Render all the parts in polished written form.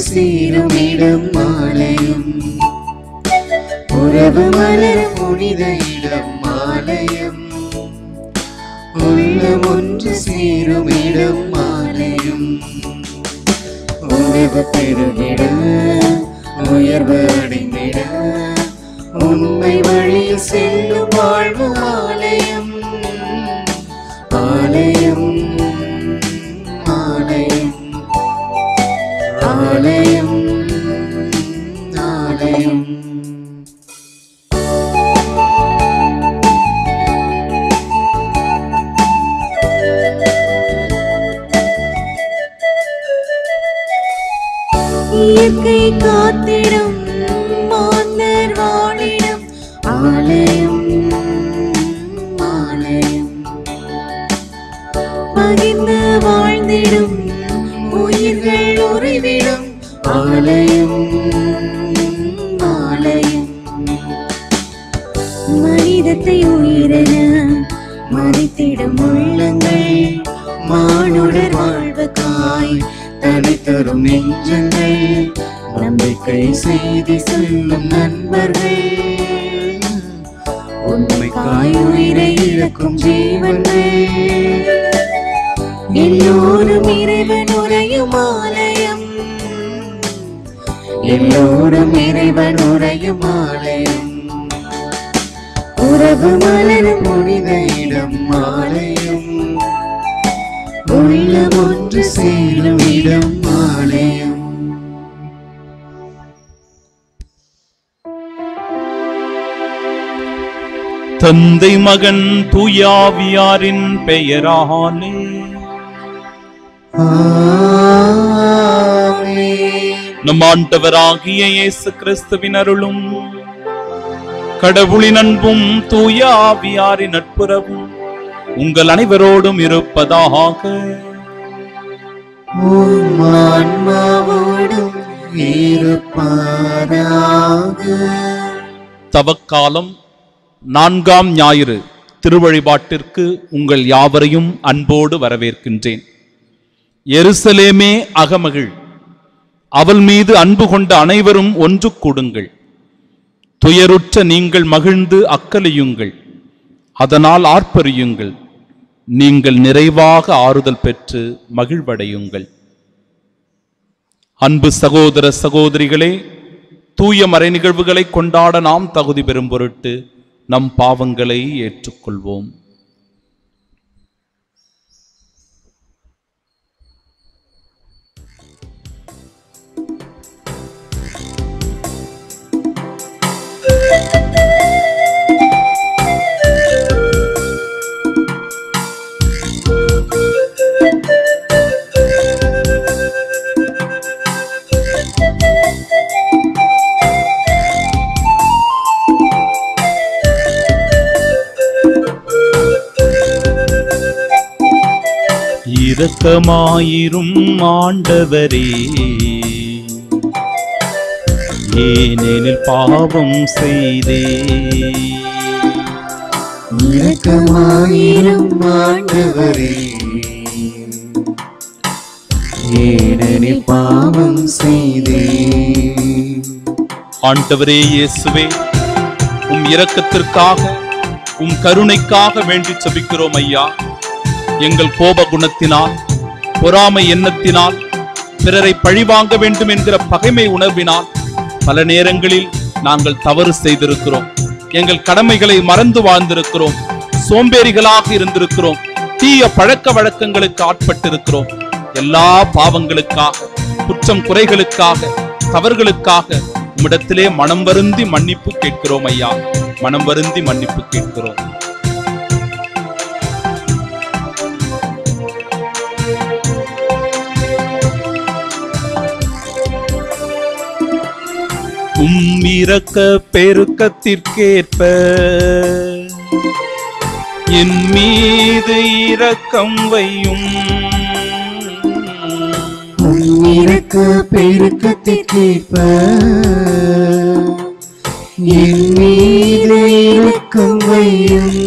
சேரும் இடம் ஆலயம், உறவு மலர் புனித இடம் ஆலயம், உள்ளம் ஒன்று சேரும் இடம் ஆலயம், உறவு பெருகிட உயர்வு அடைந்திட உண்மை வழியில் செல்லும் வாழ்வு ஆலயம், ஆலயம் ஆலயம் ஆலயம் ஆலயம். இயற்கை காத்திடும் மாந்தர் வாழிடம் ஆலயம், ஆலயம், பகிர்ந்து வாழ்ந்திடும் உயிர்கள் உறைவிடும் ஆலயம், ஆலயம், மனிதத்தை உயிரென மதித்திடும் உள்ளங்கள் மானுடர் வாழ்வுக்காய் தனித்தரும் நெஞ்சங்கள் நம்பிக்கை செய்தி சொல்லும் நண்பர்கள் உண்மைக்காய் உயிரை இழக்கும் ஜீவன்கள் எல்லோரும் இறைவன் உறையும் ஆலயம், எல்லோரும் இறைவன் உறையும் ஆலயம், உறவு மலரும் புனித இடம் ஆலயம், உள்ளம் ஒன்று சேரும் இடம் ஆலயம். தந்தை மகன் தூயாவியாரின் பெயராலே நம் ஆண்டவராகிய இயேசு கிறிஸ்துவின் அருளும் கடவுளின் அன்பும் தூயாவியாரின் நட்புறவும் உங்கள் அனைவரோடும் இருப்பதாக. தவக்காலம் 4ஆம் ஞாயிறு திருவழிபாட்டிற்கு உங்கள் யாவரையும் அன்போடு வரவேற்கின்றேன். எருசலேமே அகமகிழ், அவள் மீது அன்பு கொண்ட அனைவரும் ஒன்று கூடுங்கள். துயருற்ற நீங்கள் மகிழ்ந்து அக்கலியுங்கள், அதனால் ஆர்ப்பரியுங்கள். நீங்கள் நிறைவாக ஆறுதல் பெற்று மகிழ்வடையுங்கள். அன்பு சகோதர சகோதரிகளே, தூய மறை நிகழ்வுகளை கொண்டாட நாம் தகுதி பெறும் பொருட்டு நம் பாவங்களை ஏற்றுக்கொள்வோம். இரக்கமாயிரும் ஆண்டவரே, ஏனெனில் பாவம் செய்தே. இரக்கமாயிரும் ஆண்டவரே, ஏனெனில் பாவம் செய்தே. ஆண்டவரே இயேசுவே, உம் இரக்கத்திற்காக உம் கருணைக்காக வேண்டி செபிக்கிறோம் ஐயா. எங்கள் கோப குணத்தினால், பொறாமை எண்ணத்தினால், பிறரை பழிவாங்க வேண்டும் என்கிற பகைமை உணர்வினால் பல நேரங்களில் நாங்கள் தவறு செய்திருக்கிறோம். எங்கள் கடமைகளை மறந்து வாழ்ந்திருக்கிறோம். சோம்பேறிகளாக இருந்திருக்கிறோம். தீய பழக்க வழக்கங்களுக்கு ஆட்பட்டிருக்கிறோம். எல்லா பாவங்களுக்காக, குற்றம் குறைகளுக்காக, தவறுகளுக்காக உம்மிடத்திலே மனம் வருந்தி மன்னிப்பு கேட்கிறோம் ஐயா. மனம் வருந்தி மன்னிப்பு கேட்கிறோம். இரக்க பெருக்கத்திற்கேற்ப என் மீது இரக்கம் வையும். இரக்க பெருக்கத்திற்கேற்ப என் மீது இரக்கம் வையும்.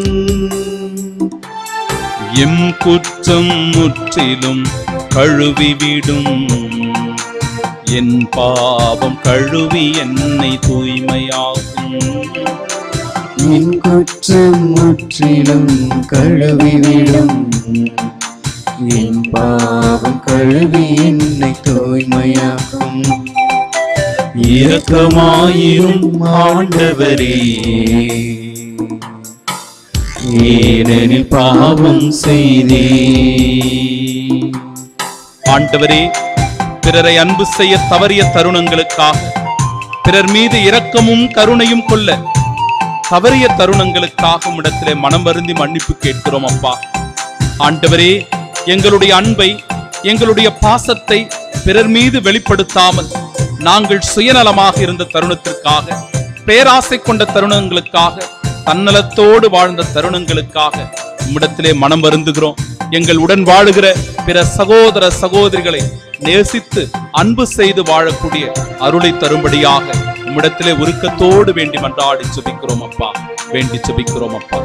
எம் குற்றம் முற்றிலும் கழுவிவிடும். என் பாவம் கழுவி என்னை தூய்மையாக்கும். என் குற்றம் முற்றிலும் கழுவிவிடும். என் பாவம் கழுவி என்னை தூய்மையாக்கும். இரக்கமாயிரும் ஆண்டவரே, ஏனெனில் பாவம் செய்தே. ஆண்டவரே, பிறரை அன்பு செய்ய தவறிய தருணங்களுக்காக, பிறர் மீது இரக்கமும் கருணையும் கொள்ள தவறிய தருணங்களுக்காக உம்மிடத்திலே மனம் வருந்தி மன்னிப்பு கேட்கிறோம் அப்பா. ஆண்டவரே, எங்களுடைய அன்பை, எங்களுடைய பாசத்தை பிறர் மீது வெளிப்படுத்தாமல் நாங்கள் சுயநலமாக இருந்த தருணத்திற்காக, பேராசை கொண்ட தருணங்களுக்காக, தன்னலத்தோடு வாழ்ந்த தருணங்களுக்காக உம்மிடத்திலே மனம் வருந்துகிறோம். எங்கள் உடன் வாழுகிற பிற சகோதர சகோதரிகளை நேசித்து அன்பு செய்து வாழக்கூடிய அருளை தரும்படியாக உம்மிடத்திலே உருக்கத்தோடு வேண்டி மன்றாடி ஜெபிக்கிறோம் அப்பா, வேண்டி ஜெபிக்கிறோம் அப்பா.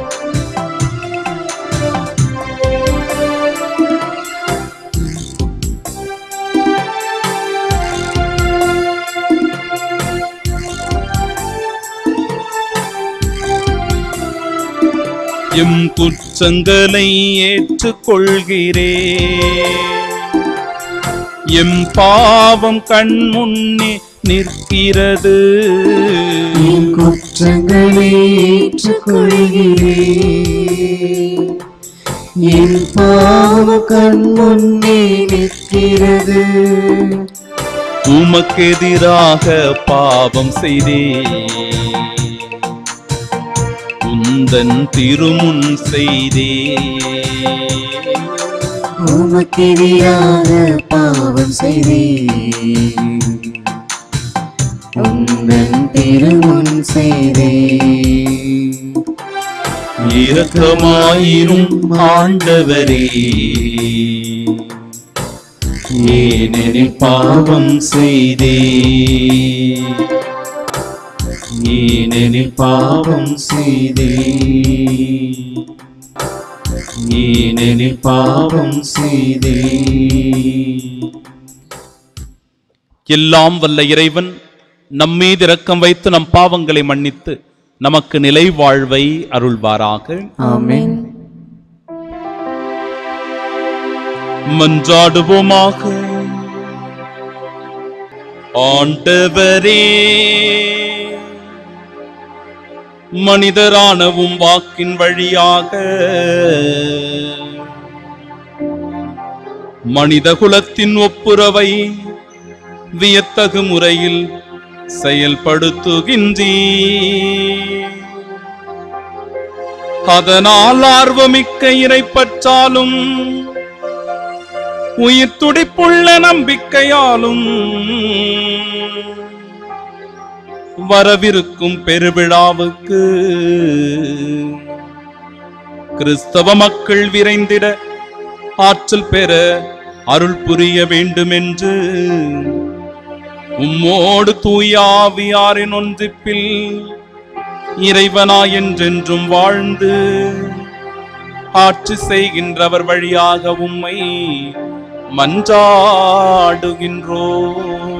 எம் குற்றங்களை ஏற்றுக்கொள்கிறே, எம் பாவம் கண் முன்னே நிற்கிறது. என் குற்றங்களை ஏற்றுக்கொள்கிறே, என் பாவம் கண் முன்னே நிற்கிறது. உமக்கெதிராக பாவம் செய்தே, உந்தன் திருமுன் செய்தே. உமக்கெதிராக பாவம் செய்தே, உந்தன் திருமுன் செய்தே. இரக்கமாயிரும் ஆண்டவரே, ஏனெனில் பாவம் செய்தே. ஏனெனில் பாவம் செய்தே. ஏனெனில் பாவம் செய்தே. எல்லாம் வல்ல இறைவன் நம்மீது இரக்கம் வைத்து நம் பாவங்களை மன்னித்து நமக்கு நிலை வாழ்வை அருள்வாராக. ஆமென். மன்றாடுவோமாக. ஆண்டவரே, மனிதரானவும் வாக்கின் வழியாக மனித குலத்தின் ஒப்புரவை வியத்தகு முறையில் செயல்படுத்துகின்றீ. அதனால் ஆர்வமிக்க இறைப்பற்றாலும் உயிர் துடிப்புள்ள நம்பிக்கையாலும் வரவிருக்கும் பெருவிழாவுக்கு கிறிஸ்தவ மக்கள் விரைந்திட ஆற்றல் பெற அருள் புரிய வேண்டும் என்று உம்மோடு தூய ஆவியாரின் ஒன்றிப்பில் இறைவனாய் என்றென்றும் வாழ்ந்து ஆட்சி செய்கின்றவர் வழியாக உம்மை மன்றாடுகின்றோம்.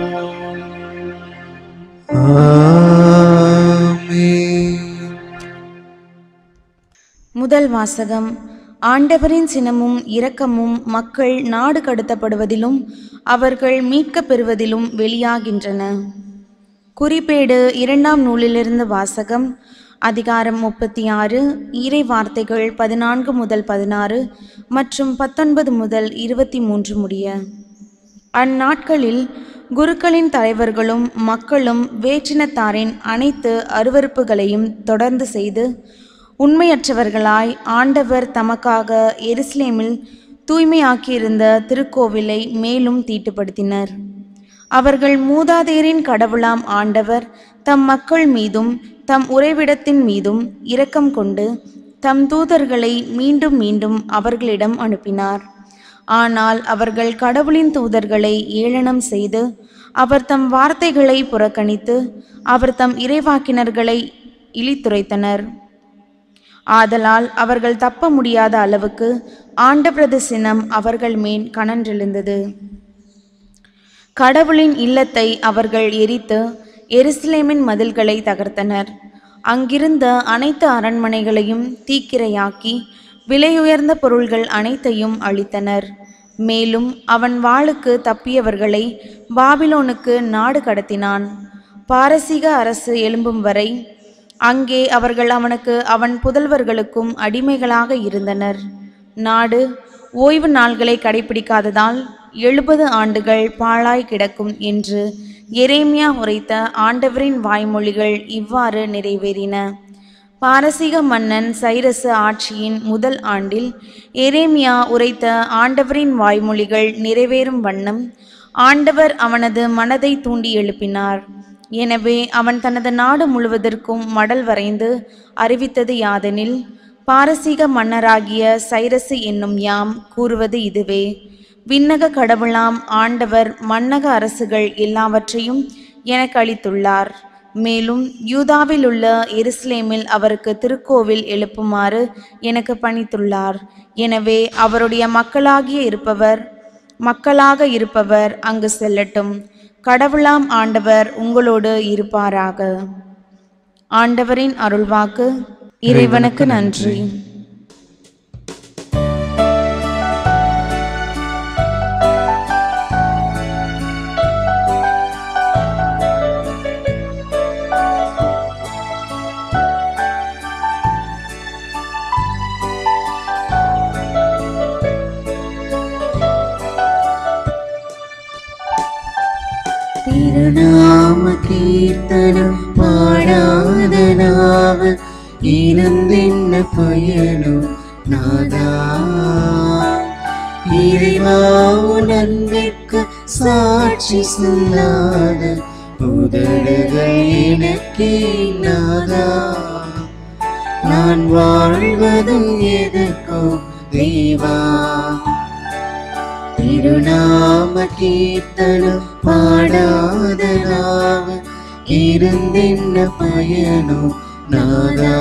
முதல் வாசகம். ஆண்டவரின் சினமும் இரக்கமும் மக்கள் நாடு கடத்தப்படுவதிலும் அவர்கள் மீட்கப் பெறுவதிலும் வெளியாகின்றன. குறிப்பேடு 2ஆம் நூலிலிருந்து வாசகம். அதிகாரம் 36, இறை வார்த்தைகள் 14 முதல் 16 மற்றும் 19 முதல் 23 முடிய. அந்நாட்களில் குருக்களின் தலைவர்களும் மக்களும் வேற்றினத்தாரின் அனைத்து அருவருப்புகளையும் தொடர்ந்து செய்து உண்மையற்றவர்களாய் ஆண்டவர் தமக்காக எருசலேமில் தூய்மையாக்கியிருந்த திருக்கோவிலை மேலும் தீட்டுப்படுத்தினர். அவர்கள் மூதாதையரின் கடவுளாம் ஆண்டவர் தம் மக்கள் மீதும் தம் உறைவிடத்தின் மீதும் இரக்கம் கொண்டு தம் தூதர்களை மீண்டும் மீண்டும் அவர்களிடம் அனுப்பினார். ஆனால் அவர்கள் கடவுளின் தூதர்களை ஏளனம் செய்து அவர் தம் வார்த்தைகளை புறக்கணித்து அவர் தம் இறைவாக்கினர்களை இழித்துரைத்தனர். ஆதலால் அவர்கள் தப்ப முடியாத அளவுக்கு ஆண்டவரது சினம் அவர்கள் மேல் கனன்றெழுந்தது. கடவுளின் இல்லத்தை அவர்கள் எரித்து எருசலேமின் மதில்களை தகர்த்தனர். அங்கிருந்த அனைத்து அரண்மனைகளையும் தீக்கிரையாக்கி விலையுயர்ந்த பொருள்கள் அனைத்தையும் அழித்தனர். மேலும் அவன் வாளுக்கு தப்பியவர்களை பாபிலோனுக்கு நாடு கடத்தினான். பாரசீக அரசு எழும்பும் வரை அங்கே அவர்கள் அவனுக்கு அவன் புதல்வர்களுக்கும் அடிமைகளாக இருந்தனர். நாடு ஓய்வு நாள்களை கடைபிடிக்காததால் 70 ஆண்டுகள் பாழாய் கிடக்கும் என்று எரேமியா உரைத்த ஆண்டவரின் வாய்மொழிகள் இவ்வாறு நிறைவேறின. பாரசீக மன்னன் சைரசு ஆட்சியின் முதல் ஆண்டில் எரேமியா உரைத்த ஆண்டவரின் வாய்மொழிகள் நிறைவேறும் வண்ணம் ஆண்டவர் அவனது மனதை தூண்டி எழுப்பினார். எனவே அவன் தனது நாடு முழுவதற்கும் மடல் வரைந்து அறிவித்தது யாதெனில், பாரசீக மன்னராகிய சைரசு என்னும் யாம் கூறுவது இதுவே: விண்ணக கடவுளாம் ஆண்டவர் மன்னக அரசுகள் எல்லாவற்றையும் எனக்கு அளித்துள்ளார். மேலும் யூதாவில் உள்ள எருசலேமில் அவருக்கு திருக்கோவில் எழுப்புமாறு எனக்கு பணித்துள்ளார். எனவே அவருடைய மக்களாக இருப்பவர் அங்கு செல்லட்டும். கடவுளாம் ஆண்டவர் உங்களோடு இருப்பாராக. ஆண்டவரின் அருள்வாக்கு. இறைவனுக்கு நன்றி. திருநாம கீர்த்தனம் பாடாத நாவல் இனந்தென்ன பயனோ நாதா. இறைவா உன் அன்பிற்கு சாட்சி சொல்லாத உதடுகள் எனக்கே நாதா. நான் வாழ்வதும் எதற்கோ தேவா. திருநாம கீர்த்தனம் பாடாத நாவல் இருந்தென்ன பயனோ நாதா.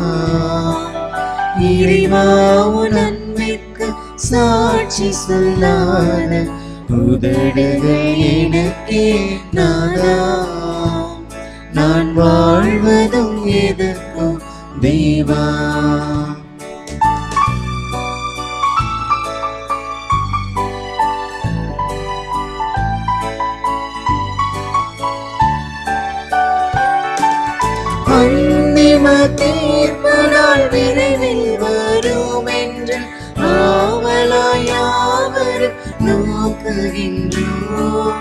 இறைவா உன் அன்பிற்கு சாட்சி சொல்லாத உதடுகள் எனக்கே நாதா. நான் வாழ்வதும் எதற்கோ தேவா. அந்திம தீர்ப்பு நாள் விரைவில் வரும் என்று ஆவலாய் யாவரும் நோக்குகின்றோம்.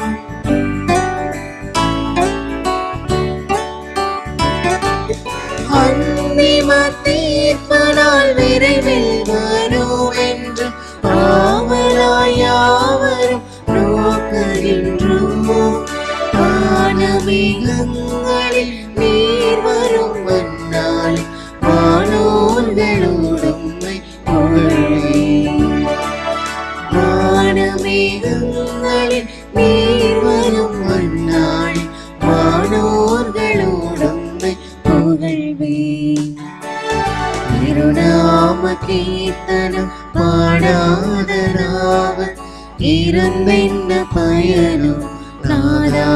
அந்திம தீர்ப்பு நாள் விரைவில் வரும் என்று ஆவலாய் யாவரும் நோக்குகின்றோம். வானமேகங்களில் நீர் வரும் வந்தாலே வானோர்களுடமை புகழ்வேன். வானமேகங்களில் நீர் வரும் வந்தாலே வானோர்களுடமை புகழ்வேன். திருநாம கீர்த்தனம் பாடாத நாவல் இருந்தென்ன பயனோ நாதா.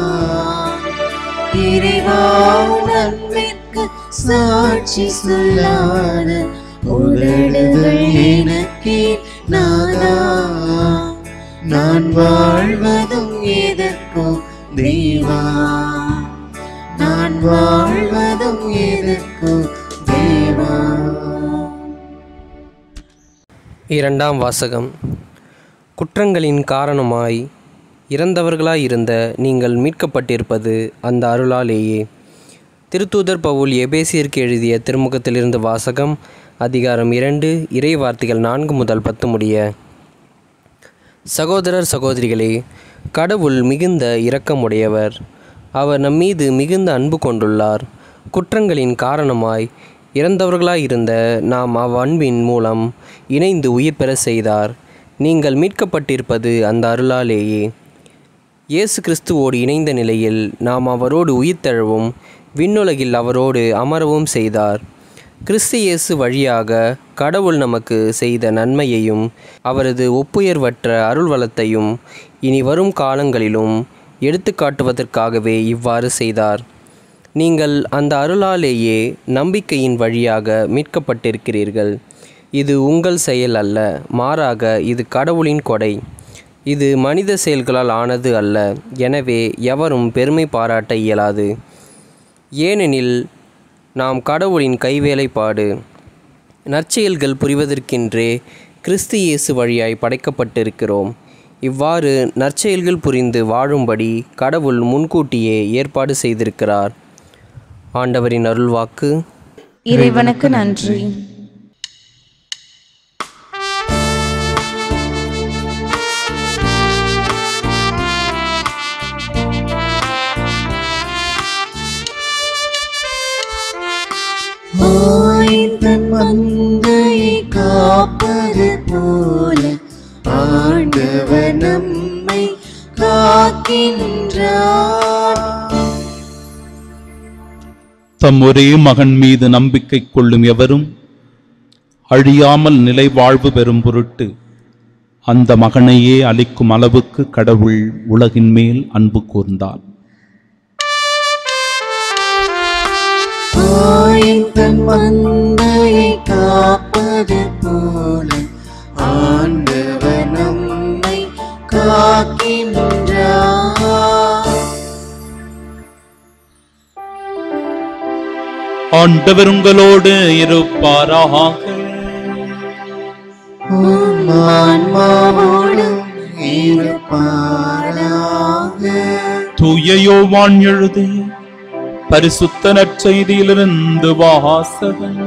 இறைவா உன் அன்பிற்கு சாட்சி சொல்லாத உதடுகள் எனக்கே நாதா. நான் வாழ்வதும் எதற்கோ தேவா. நான் வாழ்வதும் எதற்கோ தேவா. இரண்டாம் வாசகம். குற்றங்களின் காரணமாய் இறந்தவர்களாயிருந்த நீங்கள் மீட்கப்பட்டிருப்பது அந்த அருளாலேயே. திருத்தூதர் பவுல் எபேசியருக்கு எழுதிய திருமுகத்திலிருந்து வாசகம். அதிகாரம் 2, இறை வார்த்தைகள் 4 முதல் 10 முடிய. சகோதரர் சகோதரிகளே, கடவுள் மிகுந்த இரக்கமுடையவர். அவர் நம்மீது மிகுந்த அன்பு கொண்டுள்ளார். குற்றங்களின் காரணமாய் இறந்தவர்களாயிருந்த நாம் அவ்வன்பின் மூலம் இணைந்து உயிர் பெற செய்தார். நீங்கள் மீட்கப்பட்டிருப்பது அந்த அருளாலேயே. இயேசு கிறிஸ்துவோடு இணைந்த நிலையில் நாம் அவரோடு உயிர்த்தெழவும் விண்ணுலகில் அவரோடு அமரவும் செய்தார். கிறிஸ்து இயேசு வழியாக கடவுள் நமக்கு செய்த நன்மையையும் அவரது ஒப்புயர்வற்ற அருள் வளத்தையும் இனி வரும் காலங்களிலும் எடுத்து காட்டுவதற்காகவே இவ்வாறு செய்தார். நீங்கள் அந்த அருளாலேயே நம்பிக்கையின் வழியாக மீட்கப்பட்டிருக்கிறீர்கள். இது உங்கள் செயல் அல்ல, மாறாக இது கடவுளின் கொடை. இது மனித செயல்களால் ஆனது அல்ல, எனவே எவரும் பெருமை பாராட்ட இயலாது. ஏனெனில் நாம் கடவுளின் கைவேலைப்பாடு, நற்செயல்கள் புரிவதற்கென்றே கிறிஸ்து இயேசு வழியாய் படைக்கப்பட்டிருக்கிறோம். இவ்வாறு நற்செயல்கள் புரிந்து வாழும்படி கடவுள் முன்கூட்டியே ஏற்பாடு செய்திருக்கிறார். ஆண்டவரின் அருள்வாக்கு. இறைவனுக்கு நன்றி. தன் மந்தையை காப்பது போல ஆண்டவர் நம்மை காக்கின்றார். தம் ஒரே மகன் மீது நம்பிக்கை கொள்ளும் எவரும் அழியாமல் நிலை வாழ்வு பெறும் பொருட்டு அந்த மகனையே அளிக்கும் அளவுக்கு கடவுள் உலகின் மேல் அன்பு கூர்ந்தார். தன் மந்தையை காப்பது போல ஆண்டவர் நம்மை காக்கின்றார். ஆண்டவர் உங்களோடு இருப்பாராக. உம் ஆன்மாவோடும் இருப்பாராக. தூய யோவான் எழுதிய பரிசுத்த நற்செய்தியிலிருந்து வாசகம்.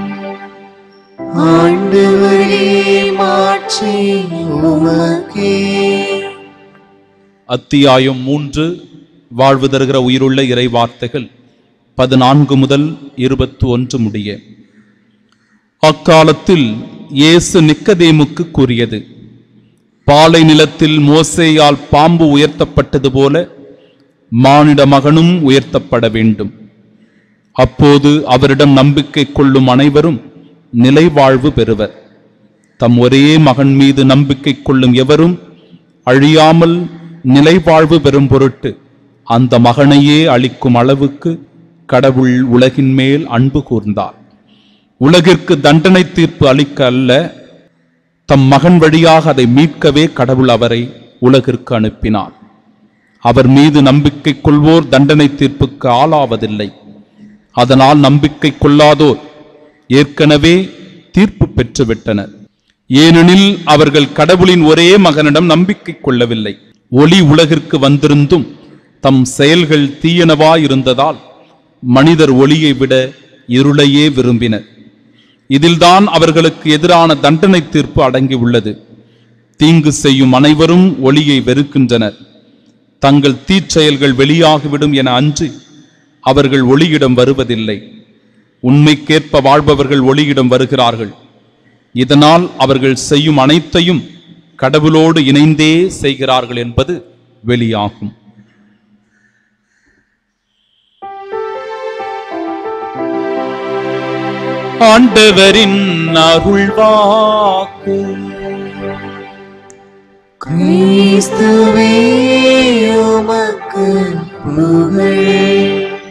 ஆண்டவரே, மாட்சி உமக்கே. அத்தியாயம் 3. வாழ்வு தருகிற உயிருள்ள இறை வார்த்தைகள் 14 முதல் 21 முடிய. அக்காலத்தில் இயேசு நிக்கதேமுக்கு கூறியது, பாலை நிலத்தில் மோசேயால் பாம்பு உயர்த்தப்பட்டது போல மானிட மகனும் உயர்த்தப்பட வேண்டும். அப்போது அவரிடம் நம்பிக்கை கொள்ளும் அனைவரும் நிலை வாழ்வு பெறுவர். தம் ஒரே மகன் மீது நம்பிக்கை கொள்ளும் எவரும் அழியாமல் நிலை வாழ்வு பெறும் பொருட்டு அந்த மகனையே அளிக்கும் அளவுக்கு கடவுள் உலகின் மேல் அன்பு கூர்ந்தார். உலகிற்கு தண்டனை தீர்ப்பு அளிக்க அல்ல, தம் மகன் வழியாக அதை மீட்கவே கடவுள் அவரை உலகிற்கு அனுப்பினார். அவர் மீது நம்பிக்கை கொள்வோர் தண்டனை தீர்ப்புக்கு ஆளாவதில்லை. அதனால் நம்பிக்கை கொள்ளாதோர் ஏற்கனவே தீர்ப்பு பெற்றுவிட்டனர். ஏனெனில் அவர்கள் கடவுளின் ஒரே மகனிடம் நம்பிக்கை கொள்ளவில்லை. ஒளி உலகிற்கு வந்திருந்தும் தம் செயல்கள் தீயனவாயிருந்ததால் மனிதர் ஒளியை விட இருளையே விரும்பினர். இதில்தான் அவர்களுக்கு எதிரான தண்டனை தீர்ப்பு அடங்கியுள்ளது. தீங்கு செய்யும் அனைவரும் ஒளியை வெறுக்கின்றனர். தங்கள் தீச்செயல்கள் வெளியாகிவிடும் என அஞ்சி அவர்கள் ஒளியிடம் வருவதில்லை. உண்மைக்கேற்ப வாழ்பவர்கள் ஒளியிடம் வருகிறார்கள். இதனால் அவர்கள் செய்யும் அனைத்தையும் கடவுளோடு இணைந்தே செய்கிறார்கள் என்பது வெளியாகும். ஆண்டவரின் அருள்வாக்கு. கிறிஸ்துவே, உமக்கு புகழ்.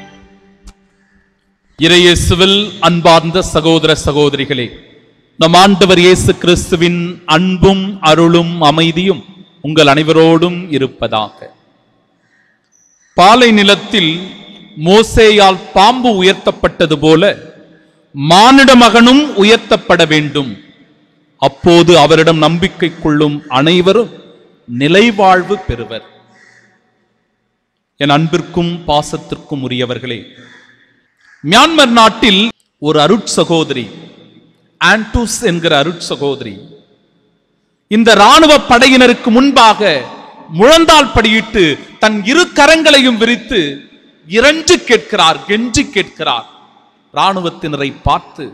இறையேசுவில் அன்பார்ந்த சகோதர சகோதரிகளே, நம் ஆண்டவர் இயேசு கிறிஸ்துவின் அன்பும் அருளும் அமைதியும் உங்கள் அனைவரோடும் இருப்பதாக. பாலை நிலத்தில் மோசேயால் பாம்பு உயர்த்தப்பட்டது போல மானிட மகனும் உயர்த்தப்பட வேண்டும். அப்போது அவரிடம் நம்பிக்கை கொள்ளும் அனைவரும் நிலைவாழ்வு பெறுவர். என் அன்பிற்கும் பாசத்திற்கும் உரியவர்களே, மியான்மர் நாட்டில் ஒரு அருட்சகோதரி, ஆண்டூஸ் என்கிற அருட்சகோதரி, இந்த இராணுவ படையினருக்கு முன்பாக முழந்தால் படியிட்டு தன் இரு கரங்களையும் விரித்து இறைஞ்சு கேட்கிறார், கெஞ்சி கேட்கிறார் இராணுவத்தினரை பார்த்து,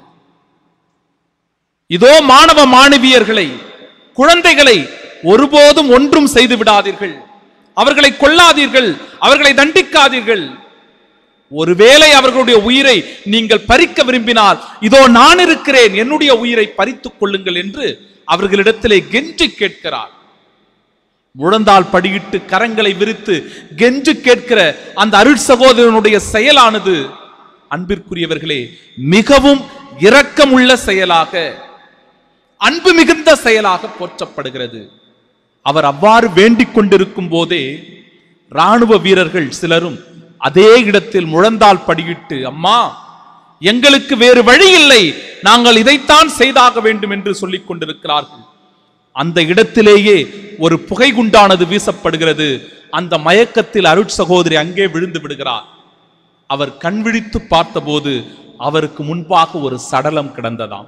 இதோ மாணவ மாணவியர்களை, குழந்தைகளை ஒருபோதும் ஒன்றும் செய்து விடாதீர்கள், அவர்களை கொல்லாதீர்கள், அவர்களை தண்டிக்காதீர்கள். ஒருவேளை அவர்களுடைய உயிரை நீங்கள் பறிக்க விரும்பினால் இதோ நான் இருக்கிறேன், என்னுடைய உயிரை பறித்துக் கொள்ளுங்கள் என்று அவர்களிடத்திலே கெஞ்சி கேட்கிறார். முழந்தால் படியிட்டு கரங்களை விரித்து கெஞ்சு கேட்கிற அந்த அருள் சகோதரனுடைய செயலானது அன்பிற்குரியவர்களே மிகவும் இரக்கமுள்ள செயலாக, அன்பு மிகுந்த செயலாக போற்றப்படுகிறது. அவர் அவ்வாறு வேண்டிக் கொண்டிருக்கும் போதே ராணுவ வீரர்கள் சிலரும் அதே இடத்தில் முழந்தால் படியிட்டு, அம்மா எங்களுக்கு வேறு வழி இல்லை, நாங்கள் இதைத்தான் செய்தாக வேண்டும் என்று சொல்லிக் கொண்டிருக்கிறார்கள். அந்த இடத்திலேயே ஒரு புகைகுண்டானது வீசப்படுகிறது. அந்த மயக்கத்தில் அருட் சகோதரி அங்கே விழுந்து விடுகிறார். அவர் கண் விழித்து பார்த்தபோது அவருக்கு முன்பாக ஒரு சடலம் கிடந்ததாம்.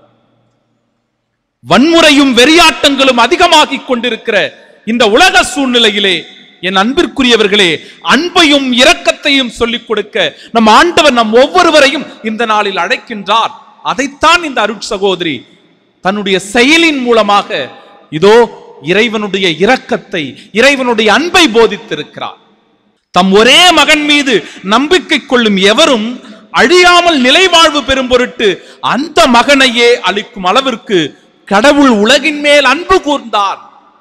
வன்முறையும் வெறியாட்டங்களும் அதிகமாகிக் கொண்டிருக்கிற இந்த உலக சூழ்நிலையிலே என் அன்பிற்குரியவர்களே, அன்பையும் இரக்கத்தையும் சொல்லிக் கொடுக்க நம் ஆண்டவர் நம் ஒவ்வொருவரையும் இந்த நாளில் அழைக்கின்றார். அதைத்தான் இந்த அருட் சகோதரி தன்னுடைய செயலின் மூலமாக இதோ இறைவனுடைய இரக்கத்தை, இறைவனுடைய அன்பை போதித்திருக்கிறார். தம் ஒரே மகன் மீது நம்பிக்கை கொள்ளும் எவரும் அழியாமல் நிலைவாழ்வு பெறும் பொருட்டு அந்த மகனையே அளிக்கும் அளவிற்கு கடவுள் உலகின் மேல் அன்பு கூர்ந்தார்.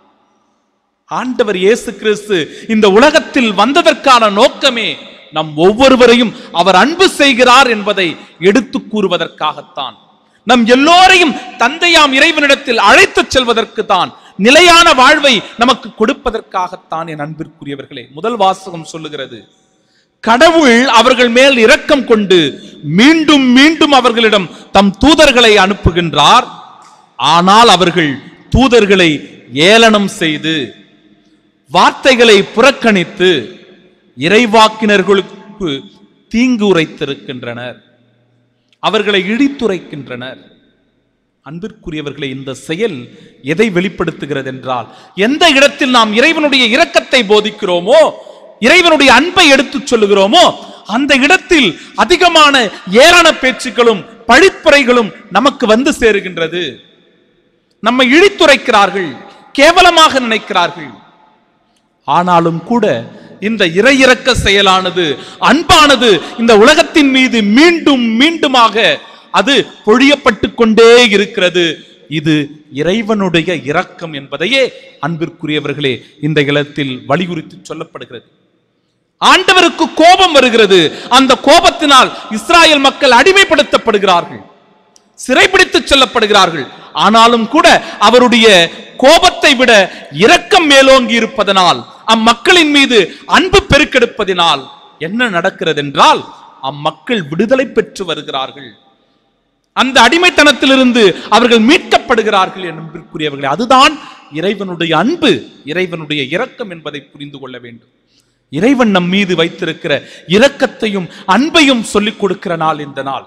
ஆண்டவர் இயேசு கிறிஸ்து இந்த உலகத்தில் வந்ததற்கான நோக்கமே நம் ஒவ்வொருவரையும் அவர் அன்பு செய்கிறார் என்பதை எடுத்து கூறுவதற்காகத்தான். நம் எல்லோரையும் தந்தையாம் இறைவனிடத்தில் அழைத்துச் செல்வதற்கு தான், நிலையான வாழ்வை நமக்கு கொடுப்பதற்காகத்தான். என் அன்பிற்குரியவர்களே, முதல் வாசகம் சொல்லுகிறது, கடவுள் அவர்கள் மேல் இரக்கம் கொண்டு மீண்டும் மீண்டும் அவர்களிடம் தம் தூதர்களை அனுப்புகின்றார். ஆனால் அவர்கள் தூதர்களை ஏளனம் செய்து, வார்த்தைகளை புறக்கணித்து இறைவாக்கினர்களுக்கு தீங்கு உரைத்திருக்கின்றனர், அவர்களை இடித்துரைக்கின்றனர். அன்பிற்குரியவர்களை, இந்த செயல் எதை வெளிப்படுத்துகிறது என்றால், எந்த இடத்தில் நாம் இறைவனுடைய இரக்கத்தை போதிக்கிறோமோ, இறைவனுடைய அன்பை எடுத்துச் சொல்லுகிறோமோ, அந்த இடத்தில் அதிகமான ஏளன பேச்சுக்களும் பழிப்புரைகளும் நமக்கு வந்து சேருகின்றது. நம்மை இழித்துரைக்கிறார்கள், கேவலமாக நினைக்கிறார்கள். ஆனாலும் கூட இந்த இறையிறக்க செயலானது, அன்பானது இந்த உலகத்தின் மீது மீண்டும் மீண்டுமாக அது பொழியப்பட்டு கொண்டே இருக்கிறது. இது இறைவனுடைய இரக்கம் என்பதையே அன்பிற்குரியவர்களே இந்த இடத்தில் வலியுறுத்தி சொல்லப்படுகிறது. ஆண்டவருக்கு கோபம் வருகிறது. அந்த கோபத்தினால் இஸ்ராயல் மக்கள் அடிமைப்படுத்தப்படுகிறார்கள், சிறைபிடித்து செல்லப்படுகிறார்கள். ஆனாலும் கூட அவருடைய கோபத்தை விட இரக்கம் மேலோங்கி இருப்பதனால், அம்மக்களின் மீது அன்பு பெருக்கெடுப்பதினால் என்ன நடக்கிறது என்றால், அம்மக்கள் விடுதலை பெற்று வருகிறார்கள். அந்த அடிமைத்தனத்திலிருந்து அவர்கள் மீட்கப்படுகிறார்கள். என்பதற்குரியவர்களே, அதுதான் இறைவனுடைய அன்பு, இறைவனுடைய இரக்கம் என்பதை புரிந்து கொள்ள வேண்டும். இறைவன் நம் மீது வைத்திருக்கிற இரக்கத்தையும் அன்பையும் சொல்லிக் கொடுக்கிற நாள் இந்த நாள்.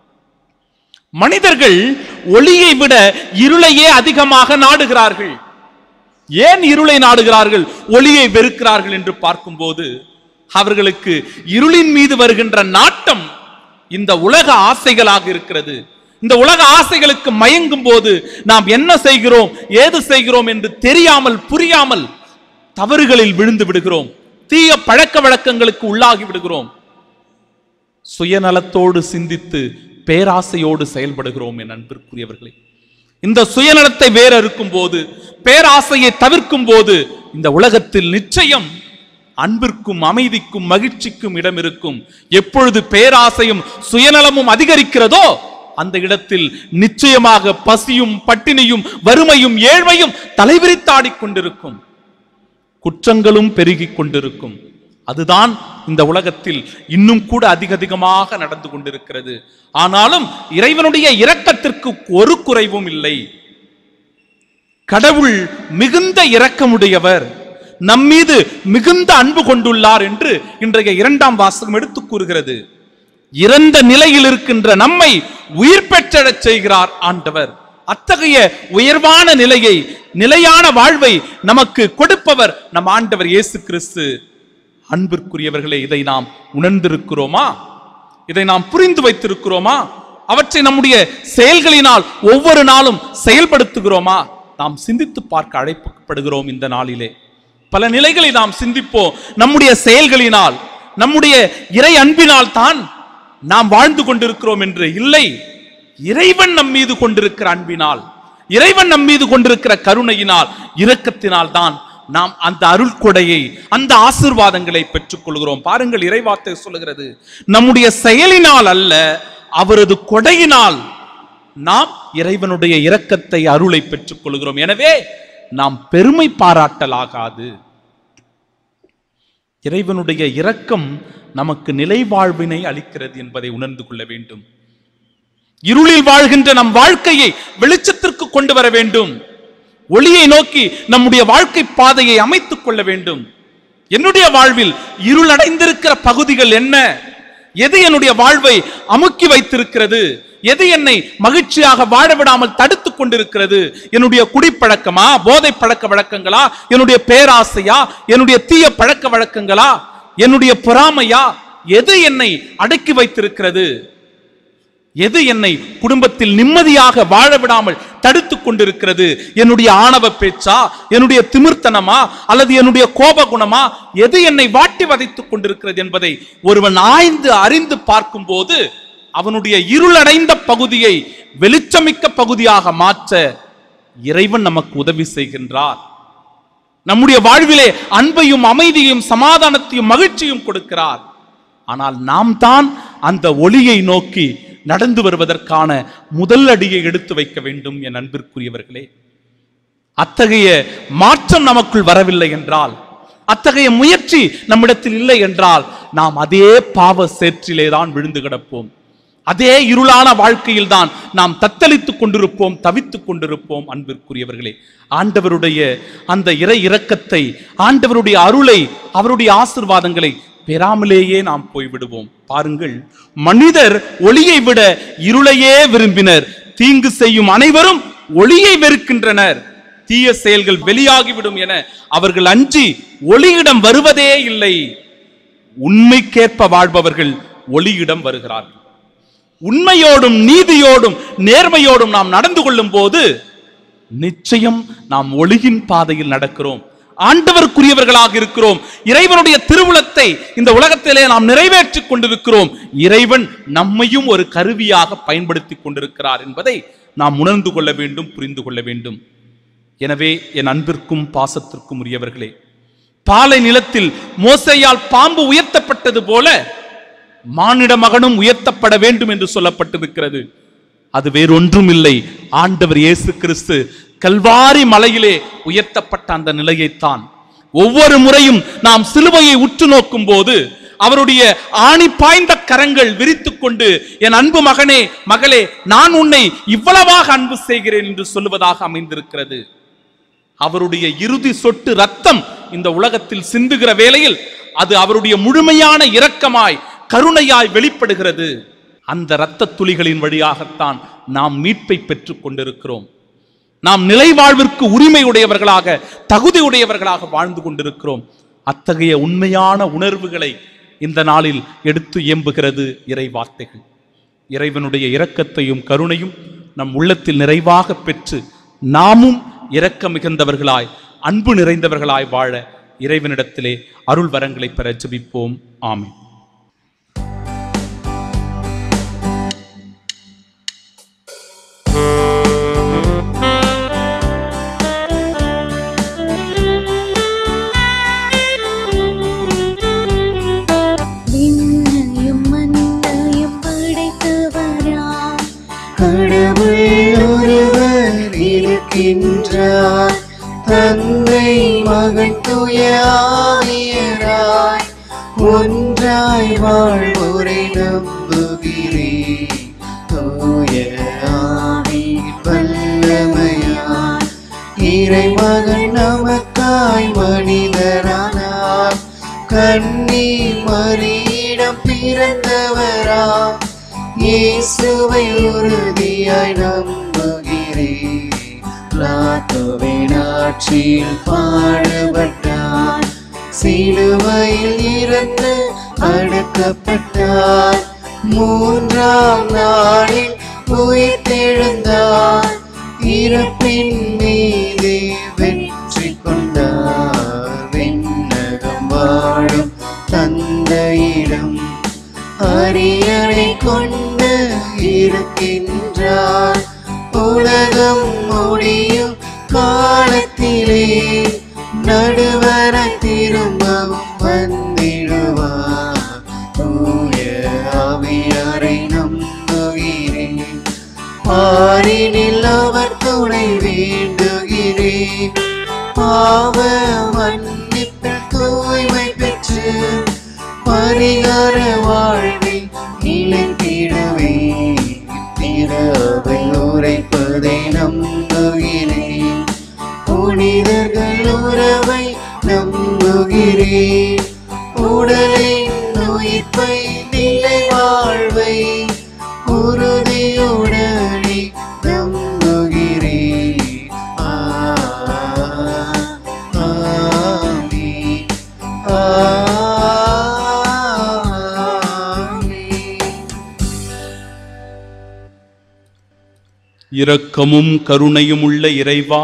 மனிதர்கள் ஒளியை விட இருளையே அதிகமாக நாடுகிறார்கள். ஏன் இருளை நாடுகிறார்கள், ஒளியை வெறுக்கிறார்கள் என்று பார்க்கும்போது, அவர்களுக்கு இருளின் மீது வருகின்ற நாட்டம் இந்த உலக ஆசைகளாக இருக்கிறது. இந்த உலக ஆசைகளுக்கு மயங்கும் போது நாம் என்ன செய்கிறோம், ஏது செய்கிறோம் என்று தெரியாமல் புரியாமல் தவறுகளில் விழுந்து விடுகிறோம், தீய பழக்க வழக்கங்களுக்கு உள்ளாகி விடுகிறோம், சுயநலத்தோடு சிந்தித்து பேராசையோடு செயல்படுகிறோம். என் அன்பிற்குரியவர்களே, இந்த சுயநலத்தை வேற இருக்கும் போது, பேராசையை தவிர்க்கும் போது, இந்த உலகத்தில் நிச்சயம் அன்பிற்கும் அமைதிக்கும் மகிழ்ச்சிக்கும் இடம் இருக்கும். எப்பொழுது பேராசையும் சுயநலமும் அதிகரிக்கிறதோ, அந்த இடத்தில் நிச்சயமாக பசியும் பட்டினியும் வறுமையும் ஏழ்மையும் தலைவிரித்தாடிக் கொண்டிருக்கும், குற்றங்களும் பெருகிக் கொண்டிருக்கும். அதுதான் இந்த உலகத்தில் இன்னும் கூட அதிகமாக நடந்து கொண்டிருக்கிறது. ஆனாலும் இறைவனுடைய இரக்கத்திற்கு ஒரு குறைவும் இல்லை. கடவுள் மிகுந்த இரக்கமுடையவர், நம்மீது மிகுந்த அன்பு கொண்டுள்ளார் என்று இன்றைய இரண்டாம் வாசகம் எடுத்து கூறுகிறது. இறந்த நிலையில் இருக்கின்ற நம்மை உயிர் பெற்றெழச் செய்கிறார் ஆண்டவர். அத்தகைய உயர்வான நிலையை, நிலையான வாழ்வை நமக்கு கொடுப்பவர் நம் ஆண்டவர் இயேசு கிறிஸ்து. அன்பிற்குரியவர்களே, இதை நாம் உணர்ந்திருக்கிறோமா? இதை நாம் புரிந்து வைத்திருக்கிறோமா? அவற்றை நம்முடைய செயல்களினால் ஒவ்வொரு நாளும் செயல்படுத்துகிறோமா? நாம் சிந்தித்து பார்க்க அழைக்கப்படுகிறோம். இந்த நாளிலே பல நிலைகளை நாம் சிந்திப்போம். நம்முடைய செயல்களினால், நம்முடைய இறை அன்பினால் தான் நாம் வாழ்ந்து கொண்டிருக்கிறோம் என்று இல்லை. இறைவன் நம் மீது கொண்டிருக்கிற அன்பினால், இறைவன் நம் மீது கொண்டிருக்கிற கருணையினால், இரக்கத்தினால் தான் நாம் அந்த அருள் கொடையை, அந்த ஆசீர்வாதங்களை பெற்றுக் கொள்கிறோம். பாருங்கள், இறைவார்த்தை சொல்லுகிறது, நம்முடைய செயலினால் அல்ல, அவரது கொடையினால் நாம் இறைவனுடைய இரக்கத்தை, அருளை பெற்றுக் கொள்கிறோம். எனவே நாம் பெருமை பாராட்டலாகாது. இறைவனுடைய இரக்கம் நமக்கு நிலை வாழ்வினை அளிக்கிறது என்பதை உணர்ந்து கொள்ள வேண்டும். இருளில் வாழ்கின்ற நம் வாழ்க்கையை வெளிச்சத்திற்கு கொண்டு வர வேண்டும். ஒளியை நோக்கி நம்முடைய வாழ்க்கை பாதையை அமைத்துக் கொள்ள வேண்டும். என்னுடைய வாழ்வில் இருள் அடைந்திருக்கிற பகுதிகள் என்ன? எது என்னுடைய வாழ்வை அமுக்கி வைத்திருக்கிறது? எது என்னை மகிழ்ச்சியாக வாழ விடாமல் தடுத்துக் கொண்டிருக்கிறது? என்னுடைய குடிப்பழக்கமா, போதை பழக்க வழக்கங்களா, என்னுடைய பேராசையா, என்னுடைய தீய பழக்க வழக்கங்களா, என்னுடைய பொறாமையா? எது என்னை அடக்கி வைத்திருக்கிறது? எது என்னை குடும்பத்தில் நிம்மதியாக வாழ விடாமல் தடுத்துக் கொண்டிருக்கிறது? என்னுடைய ஆணவ பேச்சா, என்னுடைய திமிர்த்தனமா, அல்லது என்னுடைய கோப குணமா? எது என்னை வாட்டி வதைத்துக் கொண்டிருக்கிறது என்பதை ஒருவன் ஆய்ந்து அறிந்து பார்க்கும் போது அவனுடைய இருளடைந்த பகுதியை வெளிச்சமிக்க பகுதியாக மாற்ற இறைவன் நமக்கு உதவி செய்கின்றார். நம்முடைய வாழ்விலே அன்பையும் அமைதியையும் சமாதானத்தையும் மகிழ்ச்சியும் கொடுக்கிறார். ஆனால் நாம் தான் அந்த ஒளியை நோக்கி நடந்து வருவதற்கான முதல் அடியை எடுத்து வைக்க வேண்டும். என் அன்பிற்குரியவர்களே, அத்தகைய மாற்றம் நமக்குள் வரவில்லை என்றால், அத்தகைய முயற்சி நம்மிடத்தில் இல்லை என்றால், நாம் அதே பாவ சேற்றிலே தான் விழுந்து கிடப்போம். அதே இருளான வாழ்க்கையில் தான் நாம் தத்தளித்துக் கொண்டிருப்போம், தவித்துக் கொண்டிருப்போம். அன்பிற்குரியவர்களே, ஆண்டவருடைய அந்த இறை இரக்கத்தை, ஆண்டவருடைய அருளை, அவருடைய ஆசீர்வாதங்களை பெறாமலேயே நாம் போய்விடுவோம். பாருங்கள், மனிதர் ஒளியை விட இருளையே விரும்பினர். தீங்கு செய்யும் அனைவரும் ஒளியை வெறுக்கின்றனர். தீய செயல்கள் வெளியாகிவிடும் என அவர்கள் அஞ்சி ஒளியிடம் வருவதே இல்லை. உண்மைக்கேற்ப வாழ்பவர்கள் ஒளியிடம் வருகிறார்கள். உண்மையோடும் நீதியோடும் நேர்மையோடும் நாம் நடந்து கொள்ளும் போது நிச்சயம் நாம் ஒளியின் பாதையில் நடக்கிறோம், ஆண்டவருக்குரியவர்களாக இருக்கிறோம். இறைவனுடைய திருவுளத்தை இந்த உலகத்திலே நாம் நிறைவேற்றிக் கொண்டிருக்கிறோம். இறைவன் நம்மையும் ஒரு கருவியாக பயன்படுத்தி கொண்டிருக்கிறார் என்பதை நாம் உணர்ந்து கொள்ள வேண்டும், புரிந்து கொள்ள வேண்டும். எனவே என் அன்பிற்கும் பாசத்திற்கும் உரியவர்களே, பாலை நிலத்தில் மோசேயால் பாம்பு உயர்த்தப்பட்டது போல மானிட மகனும் உயர்த்தப்பட வேண்டும் என்று சொல்லப்பட்டிருக்கிறது. அது வேறொன்றும் இல்லை, ஆண்டவர் இயேசு கிறிஸ்து கல்வாரி மலையிலே உயர்த்தப்பட்ட அந்த நிலையைத்தான். ஒவ்வொரு முறையும் நாம் சிலுவையை உற்று நோக்கும் போது அவருடைய ஆணி பாய்ந்த கரங்கள் விரித்துக் கொண்டு, என் அன்பு மகனே, மகளே, நான் உன்னை இவ்வளவாக அன்பு செய்கிறேன் என்று சொல்லுவதாக அமைந்திருக்கிறது. அவருடைய இறுதி சொட்டு ரத்தம் இந்த உலகத்தில் சிந்துகிற வேளையில் அது அவருடைய முழுமையான இரக்கமாய், கருணையாய் வெளிப்படுகிறது. அந்த இரத்த துளிகளின் வழியாகத்தான் நாம் மீட்பை பெற்றுக் கொண்டிருக்கிறோம். நாம் நிலை வாழ்விற்கு உரிமை உடையவர்களாக, தகுதி உடையவர்களாக வாழ்ந்து கொண்டிருக்கிறோம். அத்தகைய உண்மையான உணர்வுகளை இந்த நாளில் எடுத்து இயம்புகிறது இறை வார்த்தைகள். இறைவனுடைய இரக்கத்தையும் கருணையும் நம் உள்ளத்தில் நிறைவாக பெற்று நாமும் இரக்க மிகுந்தவர்களாய், அன்பு நிறைந்தவர்களாய் வாழ இறைவனிடத்திலே அருள் வரங்களை பெற ஜெபிப்போம். ஆமென். தந்தை மகன் தூய ஆவியராய் ஒன்றாய் வாழ்வோரை நம்புகிறேன். தூய ஆவி வல்லமையாய் இறை மகன் நமக்காய் மனிதரானார். கன்னி மரியிடம் பிறந்தவரா இயேசுவை உறுதியாய் நம்புகிறேன். பிலாத்துவின் ஆட்சியில் பாடுபட்டார், சிலுவையில் இறந்து அடக்கப்பட்டார், மூன்றாம் நாளில் உயிர்த்தெழுந்தார், இறப்பின் மீது வெற்றி கொண்டார். விண்ணகம் வாழும் தந்தையிடம் அரியணை கொண்டு இருக்கின்றார். உலகம் முடியும் காலத்திலே நடுவரை திரும்பவும் வந்திடுவார். தூய ஆவியாரை நம்புகிறேன், பாரினில் அவர் துணை வேண்டுகிறேன். பாவ மன்னிப்பில் தூய்மை பெற்று பரிகார வாழ்வில் நிலைத்திடுவேன். திறவை உரைப்பதை நம்புகிறேன், புனிதர்கள் உறவை நம்புகிறேன். உடலின் உயிர்ப்பை நிலை வாழ்வை உறுதியுடனே நம்புகிறேன். ஆமென், ஆமென். இரக்கமும் கருணையும் உள்ள இறைவா,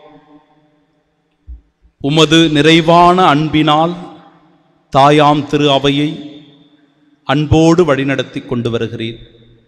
உமது நிறைவான அன்பினால் தாயாம் திரு அவையை அன்போடு வழிநடத்தி கொண்டு வருகிறீர்.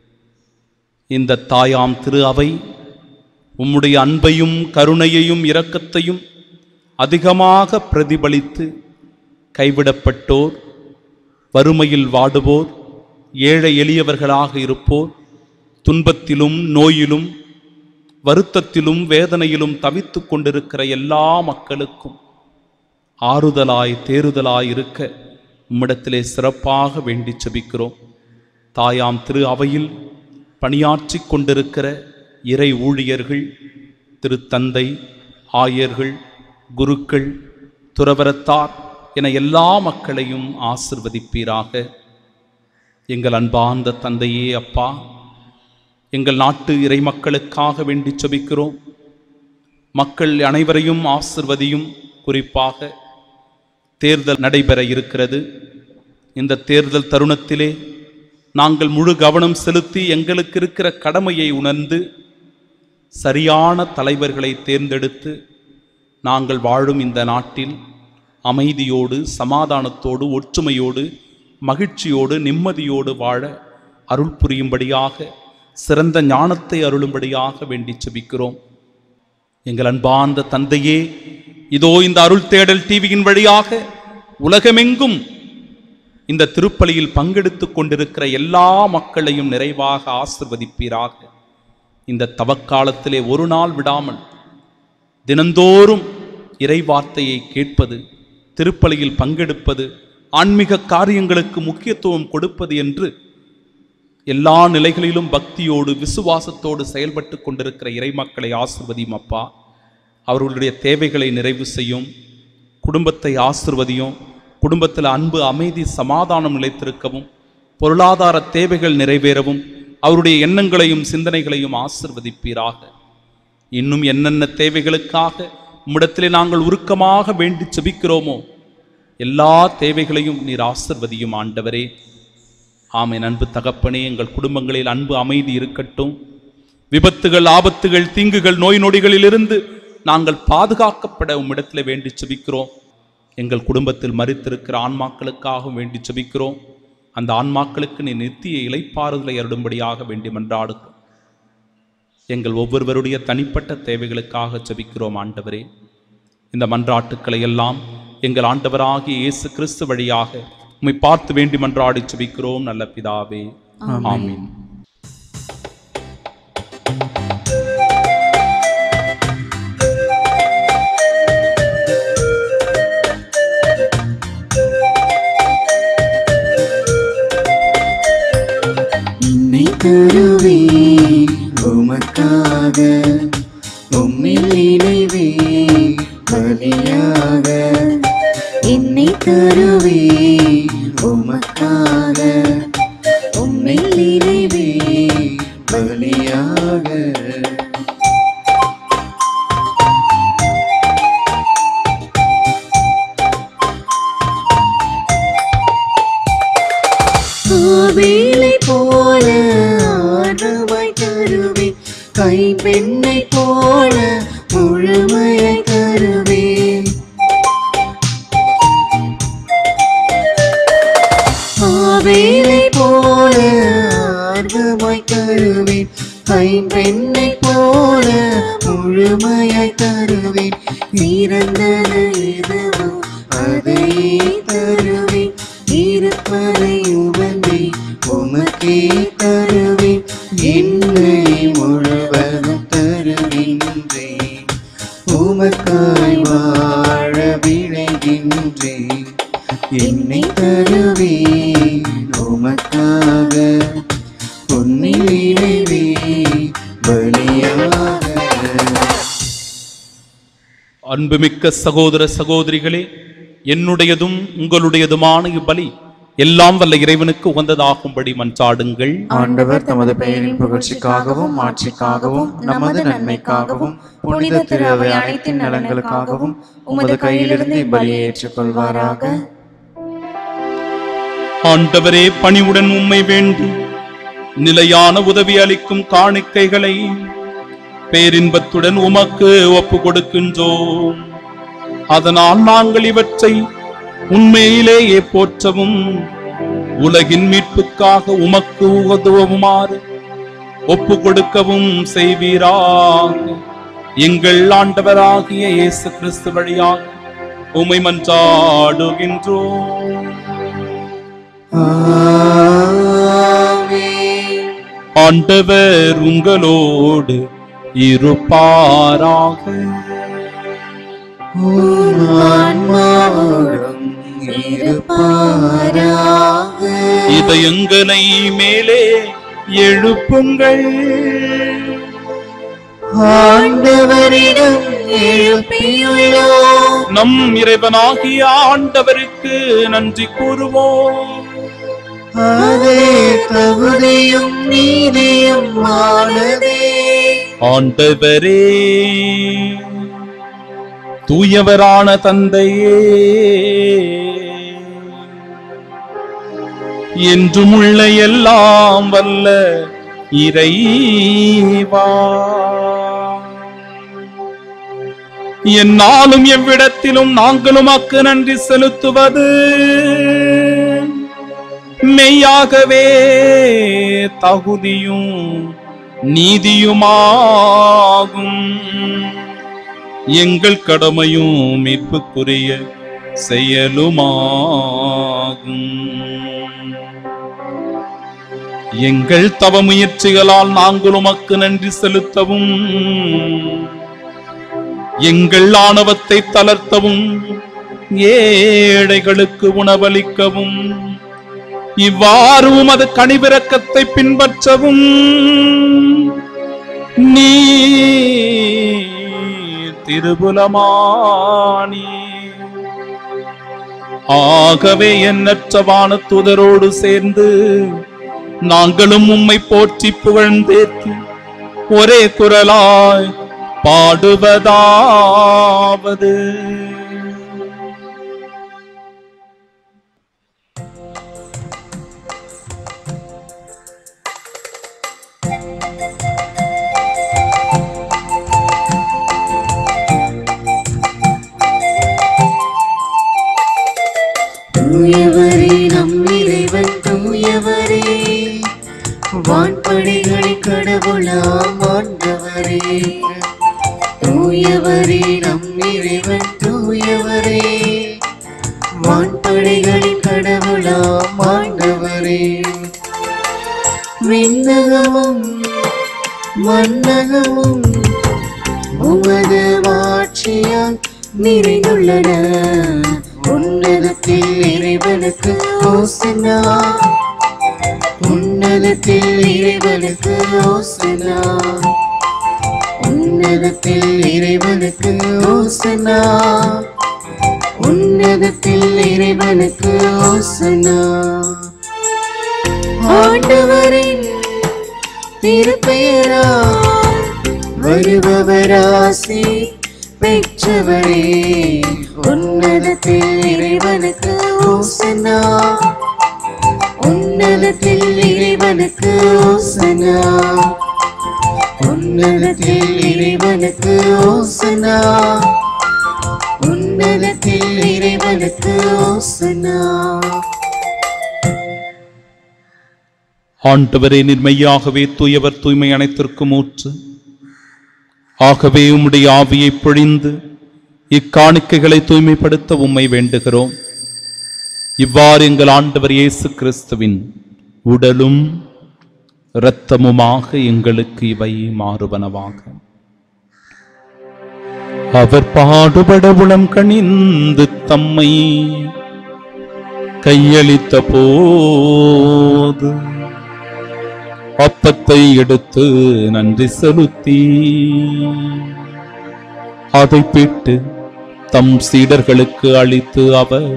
இந்த தாயாம் திரு அவை உம்முடைய அன்பையும் கருணையையும் இரக்கத்தையும் அதிகமாக பிரதிபலித்து கைவிடப்பட்டோர், வறுமையில் வாடுவோர், ஏழை எளியவர்களாக இருப்போர், துன்பத்திலும் நோயிலும் வருத்தத்திலும் வேதனையிலும் தவித்து கொண்டிருக்கிற எல்லா மக்களுக்கும் ஆறுதலாய் தேறுதலாய் இருக்க உம்மிடத்திலே சிறப்பாக வேண்டி செபிக்கிறோம். தாயாம் திரு அவையில் பணியாற்றி கொண்டிருக்கிற இறை ஊழியர்கள், திருத்தந்தை, ஆயர்கள், குருக்கள், துறவரத்தார் என எல்லா மக்களையும் ஆசிர்வதிப்பீராக. எங்கள் அன்பார்ந்த தந்தையே அப்பா, எங்கள் நாட்டு இறை மக்களுக்காக வேண்டி செபிக்கிறோம். மக்கள் அனைவரையும் ஆசிர்வதியும். குறிப்பாக தேர்தல் நடைபெற இருக்கிறது. இந்த தேர்தல் தருணத்திலே நாங்கள் முழு கவனம் செலுத்தி எங்களுக்கு இருக்கிற கடமையை உணர்ந்து சரியான தலைவர்களை தேர்ந்தெடுத்து நாங்கள் வாழும் இந்த நாட்டில் அமைதியோடு, சமாதானத்தோடு, ஒற்றுமையோடு, மகிழ்ச்சியோடு, நிம்மதியோடு வாழ அருள் புரியும்படியாக, சிறந்த ஞானத்தை அருளும்படியாக வேண்டி செபிக்கிறோம். எங்கள் அன்பார்ந்த தந்தையே, இதோ இந்த அருள் தேடல் டிவியின் வழியாக உலகமெங்கும் இந்த திருப்பலியில் பங்கெடுத்துக் கொண்டிருக்கிற எல்லா மக்களையும் நிறைவாக ஆசிர்வதிப்பீராக. இந்த தவக்காலத்திலே ஒரு நாள் விடாமல் தினந்தோறும் இறை வார்த்தையை கேட்பது, திருப்பலியில் பங்கெடுப்பது, ஆன்மீக காரியங்களுக்கு முக்கியத்துவம் கொடுப்பது என்று எல்லா நிலைகளிலும் பக்தியோடு விசுவாசத்தோடு செயல்பட்டு கொண்டிருக்கிற இறை மக்களை ஆசிர்வதியும் அப்பா. அவர்களுடைய தேவைகளை நிறைவு செய்யும். குடும்பத்தை ஆசிர்வதியும். குடும்பத்தில் அன்பு, அமைதி, சமாதானம் நிலைத்திருக்கவும், பொருளாதார தேவைகள் நிறைவேறவும் அவருடைய எண்ணங்களையும் சிந்தனைகளையும் ஆசிர்வதிப்பீராக. இன்னும் என்னென்ன தேவைகளுக்காக உம்மிடத்திலே நாங்கள் உருக்கமாக வேண்டி செபிக்கிறோமோ எல்லா தேவைகளையும் நீர் ஆசிர்வதியும் ஆண்டவரே. ஆமென். அன்பு தகப்பனே, எங்கள் குடும்பங்களில் அன்பு, அமைதி இருக்கட்டும். விபத்துகள், ஆபத்துகள், தீங்குகள், நோய் நொடிகளிலிருந்து நாங்கள் பாதுகாக்கப்பட உம்மிடத்தில் வேண்டி செபிக்கிறோம். எங்கள் குடும்பத்தில் மரித்திருக்கிற ஆன்மாக்களுக்காக வேண்டி செபிக்கிறோம். அந்த ஆன்மாக்களுக்கு நீ நித்திய இளைப்பாறுதலை அருளும்படியாக வேண்டி மன்றாடுகிறோம். எங்கள் ஒவ்வொருவருடைய தனிப்பட்ட தேவைகளுக்காக செபிக்கிறோம் ஆண்டவரே. இந்த மன்றாட்டுக்களை எல்லாம் எங்கள் ஆண்டவராகிய இயேசு கிறிஸ்து வழியாக உம்மை பார்த்து வேண்டி மன்றாடி செபிக்கிறோம் நல்ல பிதாவே. ஆமீன். கருவே உமக்காக உம்மில் இணைவே பலியாக, என்னை கருவே உமக்காக உம்மில் இணைவே பலியாக. ஆவேலை போல ஆர்வமாய் தருவேன், கைப்பெண்ணை போல முழுமையை தருவேன். ஆவேலை போல ஆர்வமாய் தருவேன், ஐம்பெண்ணை போல முழுமையாய் தருவேன். இறந்தது எதுவோ அதையே தருவேன். இருப்பதை உவந்தை உமக்கே தருவேன். என்னை முழுவதும் தருகின்றேன். உமக்காய் வாழ விளைகின்றேன். என்னை தருவேன் உமக்காக. உன்னில் இணைவே பலியாக. அன்புமிக்க சகோதர சகோதரிகளே, என்னுடையதும் உங்களுடையதுமான இப்பலி எல்லாம் வல்ல இறைவனுக்கு உகந்ததாகும்படி மன்றாடுங்கள். ஆண்டவர் தமது பெயரின் புகழ்ச்சிக்காகவும் மாட்சிக்காகவும் நமது நன்மைக்காகவும் புனித திரு அவை அனைத்தின் நலன்களுக்காகவும் உமது கையிலிருந்து இப்பலியை ஏற்றுக்கொள்வாராக. ஆண்டவரே, பணிவுடன் உம்மை வேண்டி நிலையான உதவி அளிக்கும் காணிக்கைகளை பேரின்பத்துடன் உமக்கு ஒப்பு கொடுக்கின்றோம். அதனால் நாங்கள் இவற்றை உண்மையிலேயே போற்றவும் உலகின் மீட்புக்காக உமக்கு உதவுமாறு ஒப்பு கொடுக்கவும் செய்வீராக. எங்கள் ஆண்டவராகிய இயேசு கிறிஸ்து வழியாக உம்மை மன்றாடுகின்றோம். ஆண்டவர் உங்களோடு இருப்பாராக. இதயங்களை மேலே எழுப்புங்கள். ஆண்டவரிடம் எழுப்பியுள்ளோம். நம் இறைவனாகிய ஆண்டவருக்கு நன்றி கூறுவோம். அதே தகுதியும் நீதியும் ஆனதே. ஆண்டவரே, தூயவரான தந்தையே, என்றும் உள்ள எல்லாம் வல்ல இறைவா, என்னாலும் எவ்விடத்திலும் நாங்களும் அக்கு நன்றி செலுத்துவது மெய்யாகவே தகுதியும் நீதியுமாகும். எங்கள் கடமையும் மீட்புக்குரிய செயலுமாகும். எங்கள் தவ முயற்சிகளால் நாங்கள் உமக்கு நன்றி செலுத்தவும், எங்கள் ஆணவத்தை தளர்த்தவும், ஏழைகளுக்கு உணவளிக்கவும், இவ்வாறு உமது கனிவிரக்கத்தை பின்பற்றவும் நீ திருபுலமானி. ஆகவே எண்ணற்ற வானதூதரோடு சேர்ந்து நாங்களும் உம்மை போற்றி புகழ்ந்தேத்தி ஒரே குரலாய் பாடுவதாவது: தூயவரே நம் இறைவன் தூயவரே, வான்படைகளை கடவுளாம் ஆண்டவரே. தூயவரே நம் இறைவன் தூயவரே, வான்படைகளின் கடவுளாம் ஆண்டவரே. விண்ணகமும் மண்ணகமும் உமது மாட்சியால் நிறைந்துள்ளன. உன்னதத்தில் இறைவனுக்கு ஓசன்னா, உன்னதத்தில் இறைவனுக்கு ஓசன்னா, உன்னதத்தில் இறைவனுக்கு ஓசன்னா, உன்னதத்தில் இறைவனுக்கு ஓசன்னா. ஆண்டவரின் திருப்பெயரால் வருபவராசி பெற்றவரே, உன்னதத்தில் இறைவனுக்கு ஓசன்னா, உன்னதத்தில் இறைவனுக்கு ஓசன்னா, உன்னதத்தில் இறைவனுக்கு ஓசன்னா, உன்னதத்தில் இறைவனுக்கு ஓசன்னா. ஆண்டவரே, நிர்மையாகவே தூயவர், தூய்மை அனைத்திற்கும் ஊற்று. ஆகவே உம்முடைய ஆவியை பொழிந்து இக்காணிக்கைகளை தூய்மைப்படுத்த உம்மை வேண்டுகிறோம். இவ்வாறு எங்கள் ஆண்டவர் இயேசு கிறிஸ்துவின் உடலும் இரத்தமுமாக எங்களுக்கு இவை மாறுவனவாக. அவர் பாடுபட உளம் கனிந்து தம்மை கையளித்த போது அப்பத்தை எடுத்து நன்றி செலுத்தி அதை பிட்டு தம் சீடர்களுக்கு அளித்து அவர்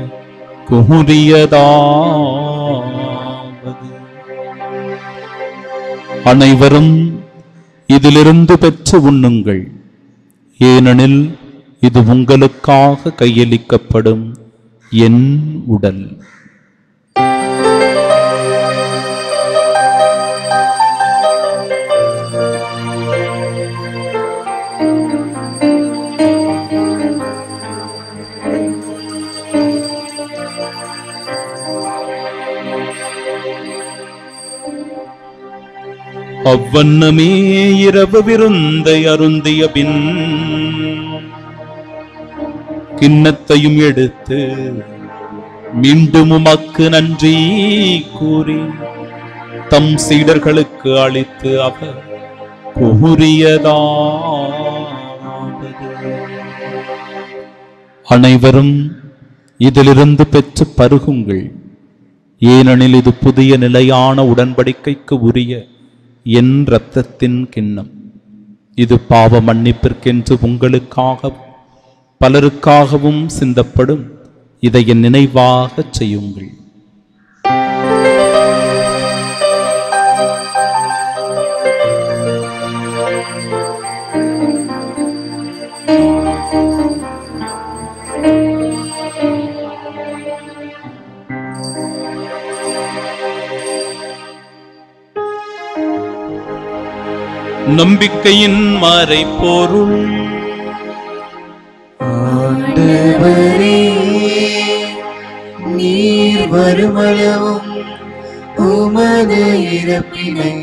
கூறியதாவது: அனைவரும் இதிலிருந்து பெற்று உண்ணுங்கள், ஏனெனில் இது உங்களுக்காக கையளிக்கப்படும் என் உடல். அவ்வண்ணமே இரவு விருந்தை அருந்திய பின் கிண்ணத்தையும் எடுத்து மீண்டும் உமக்கு நன்றி கூறி தம் சீடர்களுக்கு அளித்து அவர் கூறியதாவது: அனைவரும் இதிலிருந்து பெற்று பருகுங்கள், ஏனெனில் இது புதிய நிலையான உடன்படிக்கைக்கு உரிய என் இரத்தத்தின் கிண்ணம். இது பாவ மன்னிப்பிற்கென்று உங்களுக்காகவும் பலருக்காகவும் சிந்தப்படும். இதை என் நினைவாக செய்யுங்கள். நம்பிக்கையின் மறைபொருள். ஆண்டவரே, நீர் வருமளவும் உமது இறப்பினை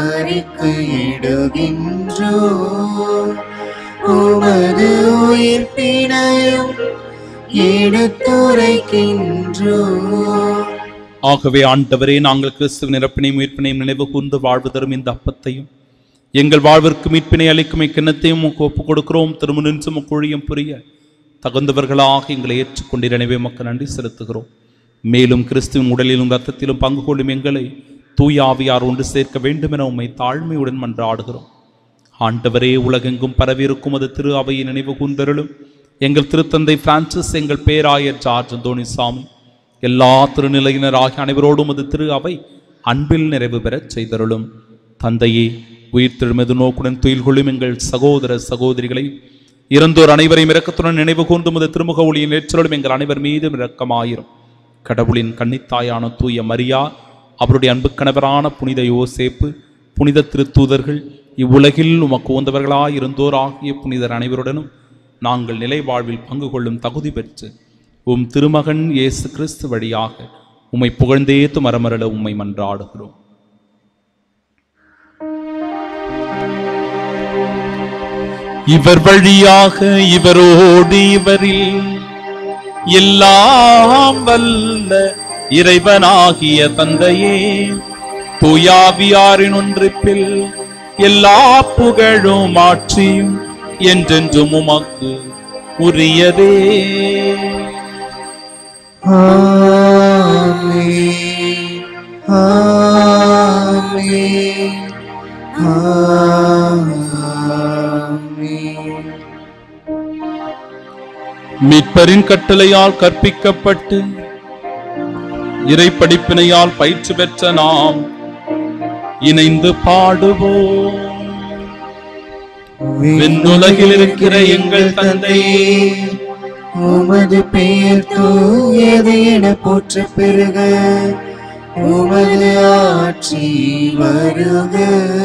அறிக்கையிடுகின்றோம், உமது உயிர்ப்பினையும் எடுத்துரைக்கின்றோம். ஆகவே ஆண்டவரே, நாங்கள் கிறிஸ்துவின் இறப்பினையும் உயிர்ப்பினையும் நினைவு கூர்ந்து வாழ்வு தரும் இந்த அப்பத்தையும் எங்கள் வாழ்விற்கு மீட்பினை அளிக்கும் இக்கிண்ணத்தையும் ஒப்புக் கொடுக்கிறோம். திருமணின்று முக்குழியும் புரிய தகுந்தவர்களாக எங்களை ஏற்றுக்கொண்டிரு. எனவே மக்கள் நன்றி செலுத்துகிறோம். மேலும் கிறிஸ்துவின் உடலிலும் இரத்தத்திலும் பங்கு கொள்ளும் எங்களை தூய ஆவியார் ஒன்று சேர்க்க வேண்டும் என உம்மை தாழ்மையுடன் மன்றாடுகிறோம். ஆண்டவரே, உலகெங்கும் பரவியிருக்கும் அது திரு அவையை நினைவு கூர்ந்தருளும். எங்கள் திருத்தந்தை பிரான்சிஸ், எங்கள் பேராயர் ஜார்ஜ் அந்தோணிசாமி, எல்லா திருநிலையினர் ஆகிய அனைவரோடும் அது திரு அவை அன்பில் நிறைவு பெறச் செய்தருளும். தந்தையே, உயிர் திருமது நோக்குடன் துயில் கொள்ளும் எங்கள் சகோதர சகோதரிகளை இறந்தோர் அனைவரையும் இரக்கத்துடன் நினைவு கூர்ந்து முத திருமுக ஒளியின் ஏற்றலும் எங்கள் அனைவர் மீதும் இரக்கமாயிரும். கடவுளின் கன்னித்தாயான தூய மரியா, அவருடைய அன்பு கணவரான புனித யோசேப்பு, புனித திருத்தூதர்கள், இவ்வுலகில் உமக்கு உந்தவர்களாய் இருந்தோர் ஆகிய புனிதர் அனைவருடனும் நாங்கள் நிலை வாழ்வில் பங்கு கொள்ளும் தகுதி பெற்று உம் திருமகன் இயேசு கிறிஸ்து வழியாக உம்மை புகழ்ந்தேத்து மரமரள உம்மை மன்றாடுகிறோம். இவர் வழியாக இவரோடு இவரில் எல்லாம் வல்ல இறைவனாகிய தந்தையே, தூயாவியாரின் ஒன்றிப்பில் எல்லா புகழும் ஆட்சியும் என்றென்றும் உமக்கு உரியதே. ஆமென், ஆமென், ஆமென். மீட்பரின் கட்டளையால் கற்பிக்கப்பட்டு இறை படிப்பினையால் பயிற்சி பெற்ற நாம் இணைந்து பாடுவோம். விண்ணுலகில் இருக்கிற எங்கள் தந்தையே, உமது பெயர் தூயது என போற்ற பெருக, உமது ஆட்சி வருக,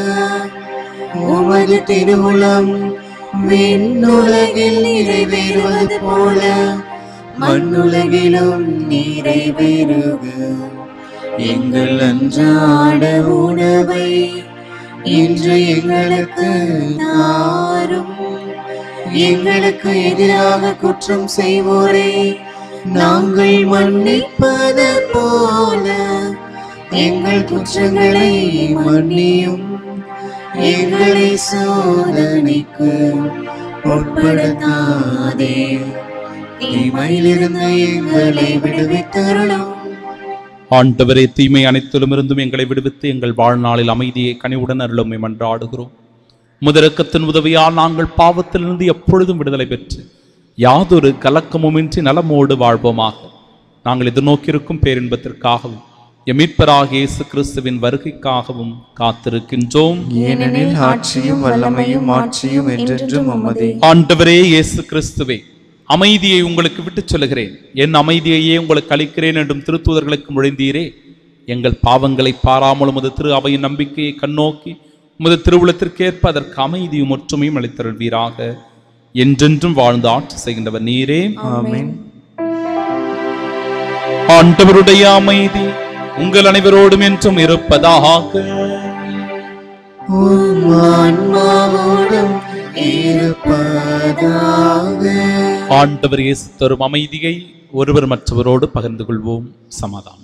உமது திருவுளம் விண்ணுலகில் நிறைவேறுவது போல மண்ணுலகிலும் நிறைவேறுக. எங்கள் அன்றாட உணவை இன்று எங்களுக்கு தாரும். எங்களுக்கு எதிராக குற்றம் செய்வோரை நாங்கள் மன்னிப்பது போல எங்கள் குற்றங்களை மன்னியும். எங்களை சோதனைக்கு உட்படுத்தாதே, தீமையிலிருந்து எங்களை விடுவித்தருளும். ஆண்டவரே, தீமை அனைத்திலும் இருந்தும் எங்களை விடுவித்து எங்கள் வாழ்நாளில் அமைதியை கனிவுடன் அருளும் மன்றாடுகிறோம். முதரக்கத்தின் உதவியால் நாங்கள் பாவத்திலிருந்து எப்பொழுதும் விடுதலை பெற்று யாதொரு கலக்கமுமின்றி நலமோடு வாழ்வோமாக. நாங்கள் எதிர்நோக்கியிருக்கும் பேரின்பத்திற்காகவும் மீட்பராகிய இயேசு கிறிஸ்துவின் வருகைக்காகவும் காத்திருக்கின்றோம். ஏனெனில் ஆட்சியும் வல்லமையும் மாட்சியும் என்றென்றும் உமதே. ஆண்டவரே இயேசு கிறிஸ்துவே, அமைதியை உங்களுக்கு விட்டுச் சொல்லுகிறேன், என் அமைதியையே உங்களுக்கு அளிக்கிறேன் என்றும் திருத்தூதர்களுக்கு மொழிந்தீரே. எங்கள் பாவங்களை பாராமல் உமது திரு அவையின் நம்பிக்கையை கண்ணோக்கி உமது திருவுளத்திற்கேற்ப அதற்கு அமைதியும் ஒற்றுமையும் அளித்தருள்வீராக. என்றென்றும் வாழ்ந்து ஆட்சி செய்கின்றவர் நீரே. ஆமென். ஆண்டவருடைய அமைதி உங்கள் அனைவரோடும் என்றும் இருப்பதாக. உம் ஆன்மாவோடும் இருப்பதாக. ஆண்டவர் இயேசு தரும் அமைதியை ஒருவர் மற்றவரோடு பகிர்ந்து கொள்வோம். சமாதானம்.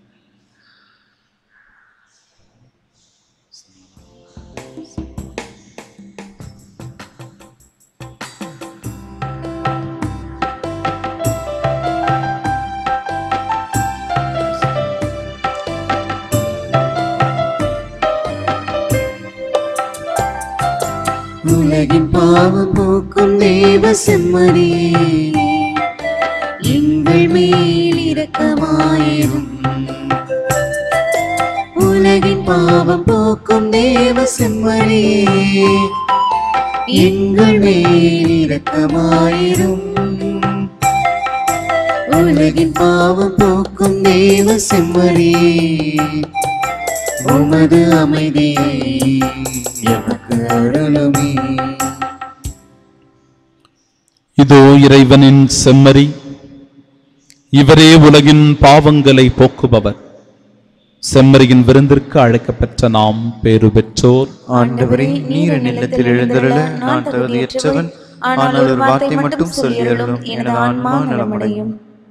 உலகின் பாவம் போக்கும் தேவ செம்மறியே, எங்கள் மேல் இரக்கமாயிரும். உலகின் பாவம் போக்கும் தேவ செம்மறியே, எங்கள் மேல் இரக்கமாயிரும். உலகின் பாவம் போக்கும் தேவ செம்மறியே, உமது அமைதியை எமக்கு அருளுமே. இதோ இறைவனின் செம்மறி, இவரே உலகின் பாவங்களை போக்குபவர். செம்மறியின் விருந்திற்கு அழைக்கப்பெற்ற நாம் பேறு பெற்றோர். ஆண்டவரே, நீர் நிலத்தில் எழுந்தருள நான் தகுதியற்றவன், ஆனால் ஒரு வார்த்தை மட்டும் சொல்லியருளும், எனது ஆன்மா நலமடையும்.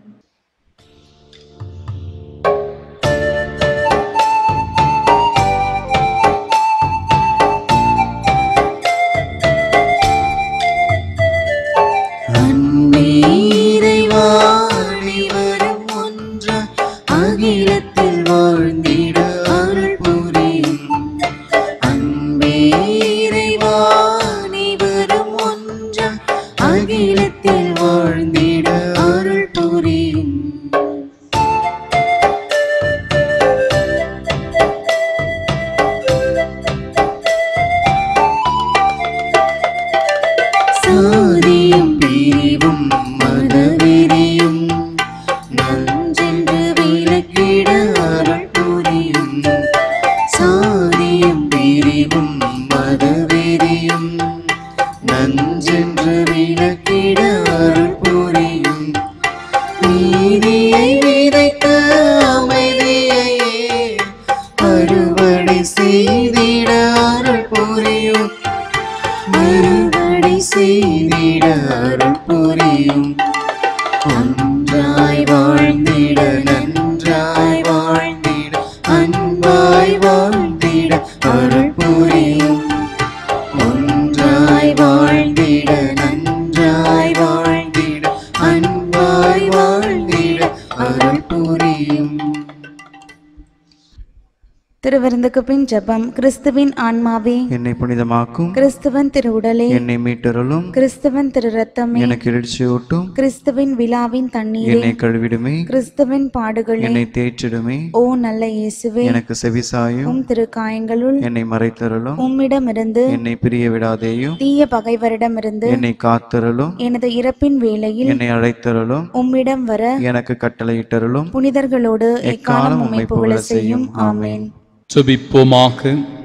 திருவிருந்துக்கு பின் ஜெபம். கிறிஸ்துவின் ஆன்மாவே என்னை புனிதமாக்கும், கிறிஸ்துவின் திரு உடலே என்னை மீட்டருளும், கிறிஸ்துவின் திரு ரத்தமே எனக்கு எழுச்சியூட்டும், கிறிஸ்துவின் விழாவின் தண்ணீரே என்னை கழுவிடுமே, கிறிஸ்துவின் பாடுகளே என்னை தேற்றிடுமே. ஓ நல்ல இயேசுவே, எனக்கு செவிசாயும், உம் திரு காயங்களுள் என்னை மறைத்தருளும், உம்மிடமிருந்து என்னை பிரிய விடாதேயும், தீய பகைவரிடமிருந்து என்னை காத்தருளும், எனது இறப்பின் வேளையில் என்னை அழைத்தருளும், உம்மிடம் வர எனக்கு கட்டளையிட்டருளும், புனிதர்களோடு எக்காலம் உம்மை புகழ செய்யும். ஆமென். ஜெபிப்போமாக.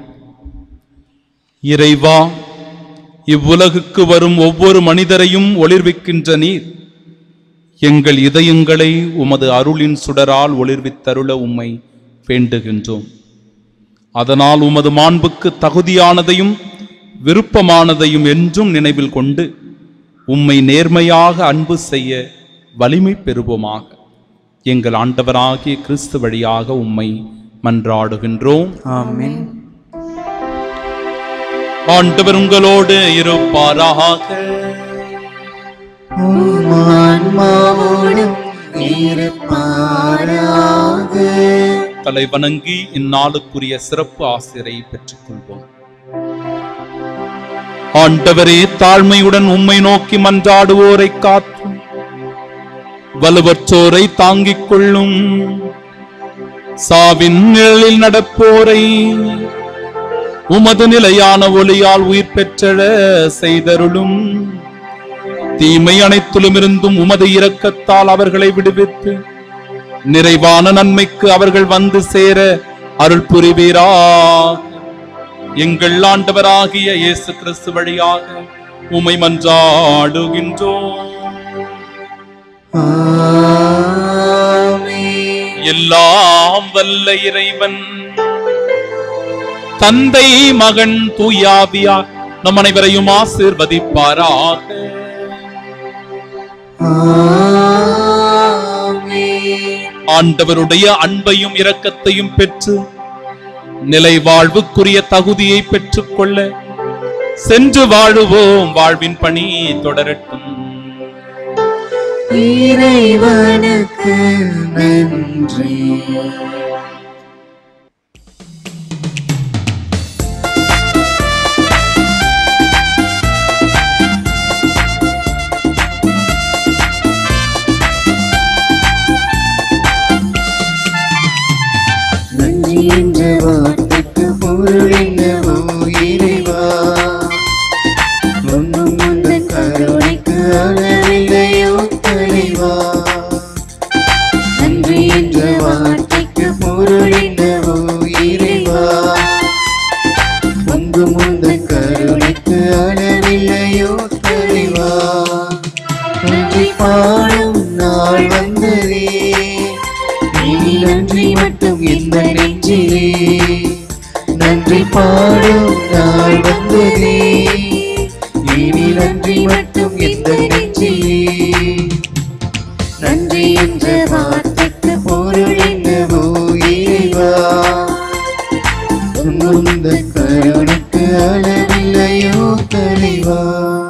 இறைவா, இவ்வுலகுக்கு வரும் ஒவ்வொரு மனிதரையும் ஒளிர்விக்கின்ற நீர், எங்கள் இதயங்களை உமது அருளின் சுடரால் ஒளிர்வித்தருள உம்மை வேண்டுகின்றோம். அதனால் உமது மாண்புக்கு தகுதியானதையும் விருப்பமானதையும் என்றும் நினைவில் கொண்டு உம்மை நேர்மையாக அன்பு செய்ய வலிமை பெறுவோமாக. எங்கள் ஆண்டவராகிய கிறிஸ்து வழியாக உம்மை மன்றாடுகின்றோம். ஆமென். ஆண்டவர் உங்களோடு இருப்பாராக. உம் ஆன்மாவோடும் இருப்பாராக. தலை வணங்கி இந்நாளுக்குரிய சிறப்பு ஆசிரை பெற்றுக் கொள்வோம். ஆண்டவரே, தாழ்மையுடன் உம்மை நோக்கி மன்றாடுவோரை காத்தும் வலுவற்றோரை தாங்கிக் கொள்ளும். சாவின் நிழலில் நடப்போரை உமது நிலையான ஒளியால் உயிர் பெற்றழ செய்தருளும். தீமை அனைத்திலும் இருந்தும் உமது இரக்கத்தால் அவர்களை விடுவித்து நிறைவான நன்மைக்கு அவர்கள் வந்து சேர அருள் புரிவீராக. எங்கள் ஆண்டவராகிய இயேசு கிறிஸ்து வழியாக உம்மை மன்றாடுகின்றோம். எல்லாம் வல்ல இறைவன் தந்தை, மகன், தூயாவியார் நம் அனைவரையும் ஆசீர்வதிப்பாராக. ஆண்டவருடைய அன்பையும் இரக்கத்தையும் பெற்று நிலை வாழ்வுக்குரிய தகுதியை பெற்றுக் கொள்ள சென்று வாழுவோம். வாழ்வின் பணி தொடரட்டும். இறைவனுக்கு நன்றி. நன்றி என்ற வார்த்தைக்கு பொருள் என்னவோ இறைவா, ஒன்றும் உந்தன் கருணைக்கு அளவில்லையோ தலைவா. நன்றி என்ற வார்த்தைக்கு பொருள் என்னவோ இறைவா, ஒன்றும் உந்தன் கருணைக்கு அளவில்லையோ தலைவா. நன்றி பாடும் நாள் வந்ததே, இனி நன்றி மட்டும் இந்த நெஞ்சிலே. நன்றி பாடும் நாள் வந்ததே, இனி நன்றி மட்டும் இந்த நெஞ்சிலே. நன்றி என்ற வார்த்தைக்கு பொருள் என்னவோ இறைவா, உந்த கருணைக்கு அளவில்லையோ தலைவா.